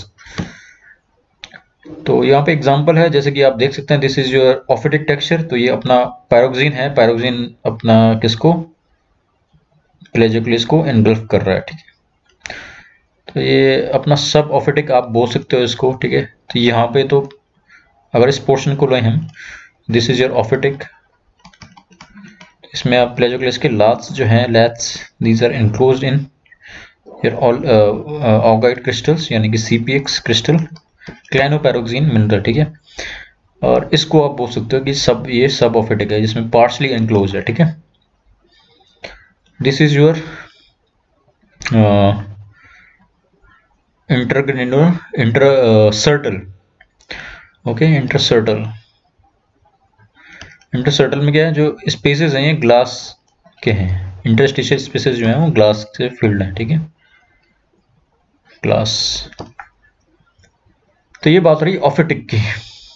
तो यहाँ पे एग्जांपल है, जैसे कि आप देख सकते हैं, this is your ophitic texture. तो ये अपना पायरोक्सिन है, पायरोक्सिन अपना किसको प्लेजियोक्लेस को एनगल्फ कर रहा है, ठीक है। तो ये अपना सब ऑफिटिक आप बोल सकते हो इसको, ठीक है। तो यहाँ पे तो अगर इस पोर्शन को लें हम, दिस इज योर ऑफिटिक, इसमें आप प्लेजियोक्लेस के लाथ्स जो हैं, laths, these are enclosed in your augite crystals, यानी कि CPX क्रिस्टल, क्लैनोपैरोक्सीन मिनरल, ठीक है। और इसको आप बोल सकते हो कि ये सब ऑफिटिक है जिसमें पार्शली एनक्लोज है, ठीक है। This is your intersertal, okay. Intersertal में क्या है, जो स्पेसेस हैं ये ग्लास के हैं, इंटरस्टिशियल स्पेसेस जो हैं वो ग्लास से फिल्ड हैं, ठीक है, ग्लास। तो ये बात रही ऑफिटिक की।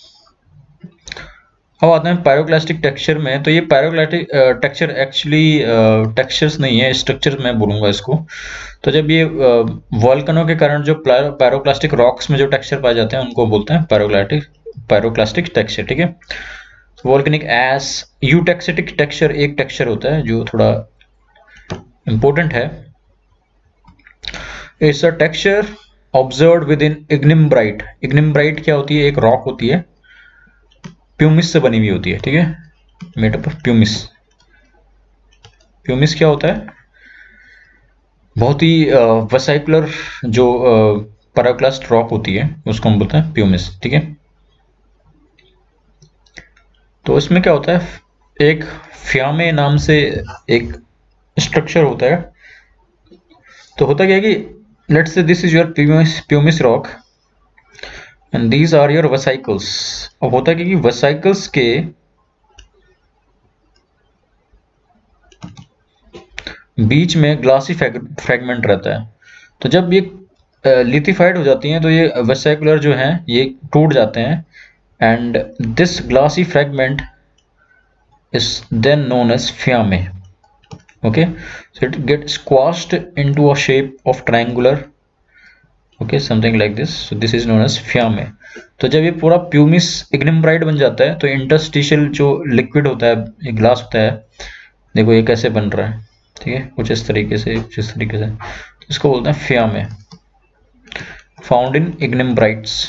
अब आते हैं पायरोक्लास्टिक टेक्सचर में। तो ये पायरोक्लास्टिक टेक्सचर एक्चुअली टेक्सचर्स नहीं है, स्ट्रक्चर मैं बोलूँगा इसको। तो जब ये वॉल्केनो के कारण जो पायरोक्लास्टिक रॉक्स में जो टेक्सचर पाए जाते हैं उनको बोलते हैं पायरोक्लास्टिक टेक्सचर, ठीक है। वॉल्केनिक एश, यूटेक्सिटिक टेक्सचर एक टेक्सचर होता है जो थोड़ा इंपॉर्टेंट है। It's a texture observed within ignimbrite. Ignimbrite क्या होती है, एक रॉक होती है, प्यूमिस से बनी हुई होती है, ठीक है, made up of pumice. Pumice क्या होता है, बहुत ही वेसिकुलर जो पायरोक्लास्ट रॉक होती है उसको हम बोलते हैं प्यूमिस, ठीक है। तो इसमें क्या होता है, एक फ्यामे नाम से एक स्ट्रक्चर होता है। तो होता क्या है कि let's say this is your pumice rock and these are your vesicles. अब होता है कि वेसिकल्स के बीच में ग्लासी फ्रेगमेंट रहता है। तो जब ये लिथिफाइड हो जाती हैं तो ये वेसिकुलर जो हैं ये टूट जाते हैं, and this glassy fragment is then known as fiamme, okay, so it gets squashed into a shape of triangular, okay, something like this, so this is known as fiamme. तो जब ये पूरा प्यूमिस इग्निम्ब्राइट बन जाता है तो इंटरस्टिशियल जो लिक्विड होता है, ये ग्लास होता है, देखो ये कैसे बन रहा है, ठीक है, कुछ इस तरीके से, कुछ इस तरीके से, तो इसको बोलते हैं फ्यामे, फाउंड इन इग्निम्ब्राइट्स।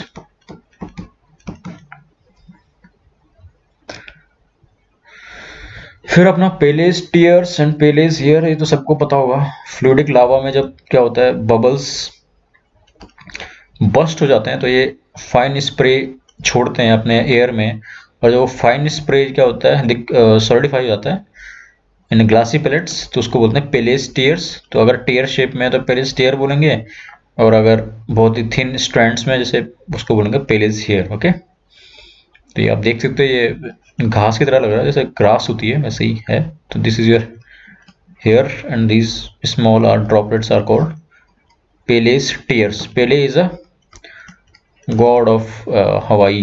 फिर अपना Pele's tears and Pele's hair, ये तो सबको पता होगा। फ्लूइडिक लावा में जब क्या होता है, बबल्स बस्ट हो जाते हैं तो ये फाइन स्प्रे छोड़ते हैं अपने एयर में, और जो फाइन स्प्रे क्या होता है सॉलिडिफाई हो जाता है इन ग्लासी पेलेट्स, तो उसको बोलते हैं पेलेस टीयर्स। तो अगर टीयर शेप में है तो पेलेस टीयर बोलेंगे, और अगर बहुत ही थिन स्ट्रैंड्स में जैसे उसको बोलेंगे पेलेस हियर, ओके। तो ये आप देख सकते हो ये घास की तरह लग रहा है, जैसे ग्रास होती है वैसे ही है। तो this is your hair and these small are droplets are called Pele's tears. Pele is a god of Hawaii,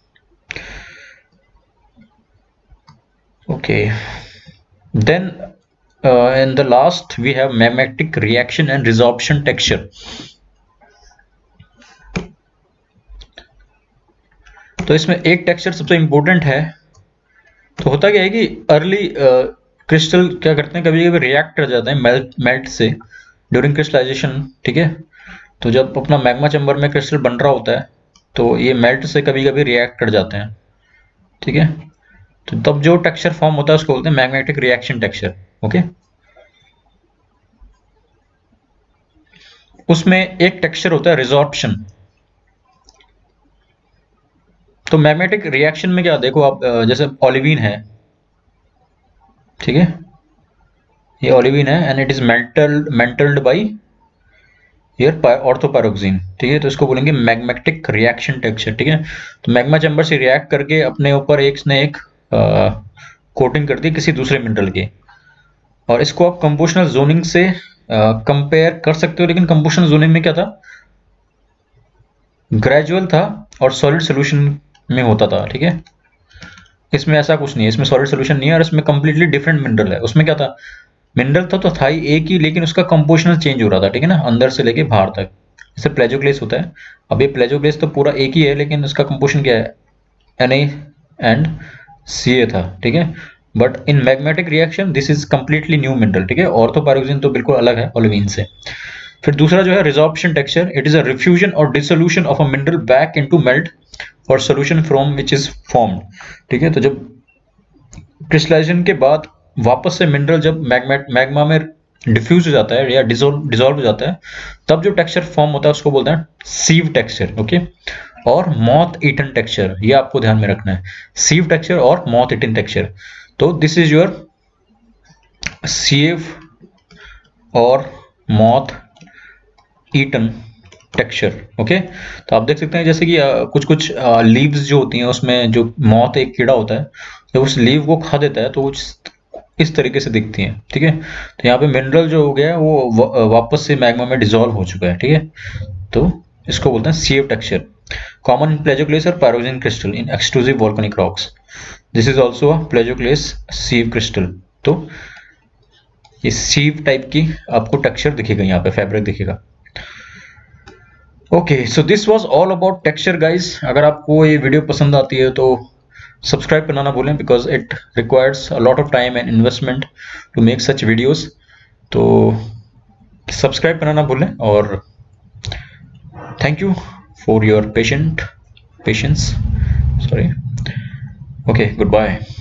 okay. Then in the last we have magmatic reaction and resorption texture. तो इसमें एक टेक्सचर सबसे इंपॉर्टेंट है। तो होता क्या है कि अर्ली क्रिस्टल क्या करते हैं, कभी कभी रिएक्ट कर जाते हैं मेल्ट से ड्यूरिंग क्रिस्टलाइजेशन, ठीक है। तो जब अपना मैग्मा चैम्बर में क्रिस्टल बन रहा होता है तो ये मेल्ट से कभी कभी रिएक्ट कर जाते हैं, ठीक है। तो तब जो टेक्सचर फॉर्म होता है उसको बोलते हैं मैग्नेटिक रिएक्शन टेक्सचर, ओके। उसमें एक टेक्सचर होता है रिजॉर्प्शन। तो मैग्नेटिक रिएक्शन में क्या, देखो आप जैसे ओलिवीन है, ठीक है, ये ओलिवीन है and it is melted by here orthopyroxene, ठीक है। तो इसको बोलेंगे मैग्नेटिक रिएक्शन टेक्सचर, ठीक है। तो मैग्मा चैम्बर से रिएक्ट करके अपने ऊपर एक ने एक कोटिंग कर दी किसी दूसरे मिनरल की, और इसको आप कंपोजिशनल जोनिंग से कंपेयर कर सकते हो। लेकिन कंपोजिशनल जोनिंग में क्या था, ग्रेजुअल था और सॉलिड सोल्यूशन में होता था, ठीक है। इसमें ऐसा कुछ नहीं है, इसमें सॉलिड सोल्यूशन नहीं है, और इसमें कंप्लीटली डिफरेंट मिनरल है। उसमें क्या था, मिनरल था तो था ही एक ही, लेकिन उसका कंपोजिशनल चेंज हो रहा था, ठीक है ना, अंदर से लेके बाहर तक। जैसे प्लेजियोक्लेस होता है, अब ये प्लेजियोक्लेस तो पूरा एक ही है, लेकिन उसका कंपोजिशन क्या है, Na एंड Ca था, ठीक है। But in magmatic reaction this is completely new mineral, ठीक है। ऑर्थोपायरोक्सिन तो बिल्कुल अलग है ओलिवीन से। फिर दूसरा जो है resorption texture, it is a refusion और dissolution of a mineral back into melt और solution from which is formed, ठीक है। तो जब क्रिस्टलाइजेशन के बाद वापस से मिनरल जब मैग्मा में डिफ्यूज हो जाता है या डिसॉल्व हो जाता है, तब जो टेक्सचर फॉर्म होता है उसको बोलते हैं सीव टेक्सचर, ओके। और मॉथ ईटन टेक्सचर, ये आपको ध्यान में रखना है, सीव टेक्सचर और मॉथ ईटन टेक्सचर। तो दिस इज योर सीव और मॉथ ईटन टेक्सचर, ओके। तो आप देख सकते हैं जैसे कि कुछ कुछ लीव्स जो होती हैं उसमें जो मॉथ एक कीड़ा होता है, जब उस लीव को खा देता है तो इस तरीके से दिखती हैं, ठीक है। तो यहाँ पे मिनरल जो हो गया है वो वापस से मैग्मा में डिसॉल्व हो चुका है, ठीक है। तो इसको बोलते हैं sieve texture. Common in plagioclase और pyroxene crystal in exclusive volcanic rocks, this is also a plagioclase sieve crystal. तो ये सीव टाइप की आपको टेक्सचर दिखेगा, यहाँ पे फैब्रिक दिखेगा। Okay, so this was all about texture guys. अगर आपको ये वीडियो पसंद आती है तो सब्सक्राइब करना ना भूलें, because it requires a lot of time and investment to make such videos. तो सब्सक्राइब करना ना भूलें, और thank you for your patience. Sorry, okay, good bye.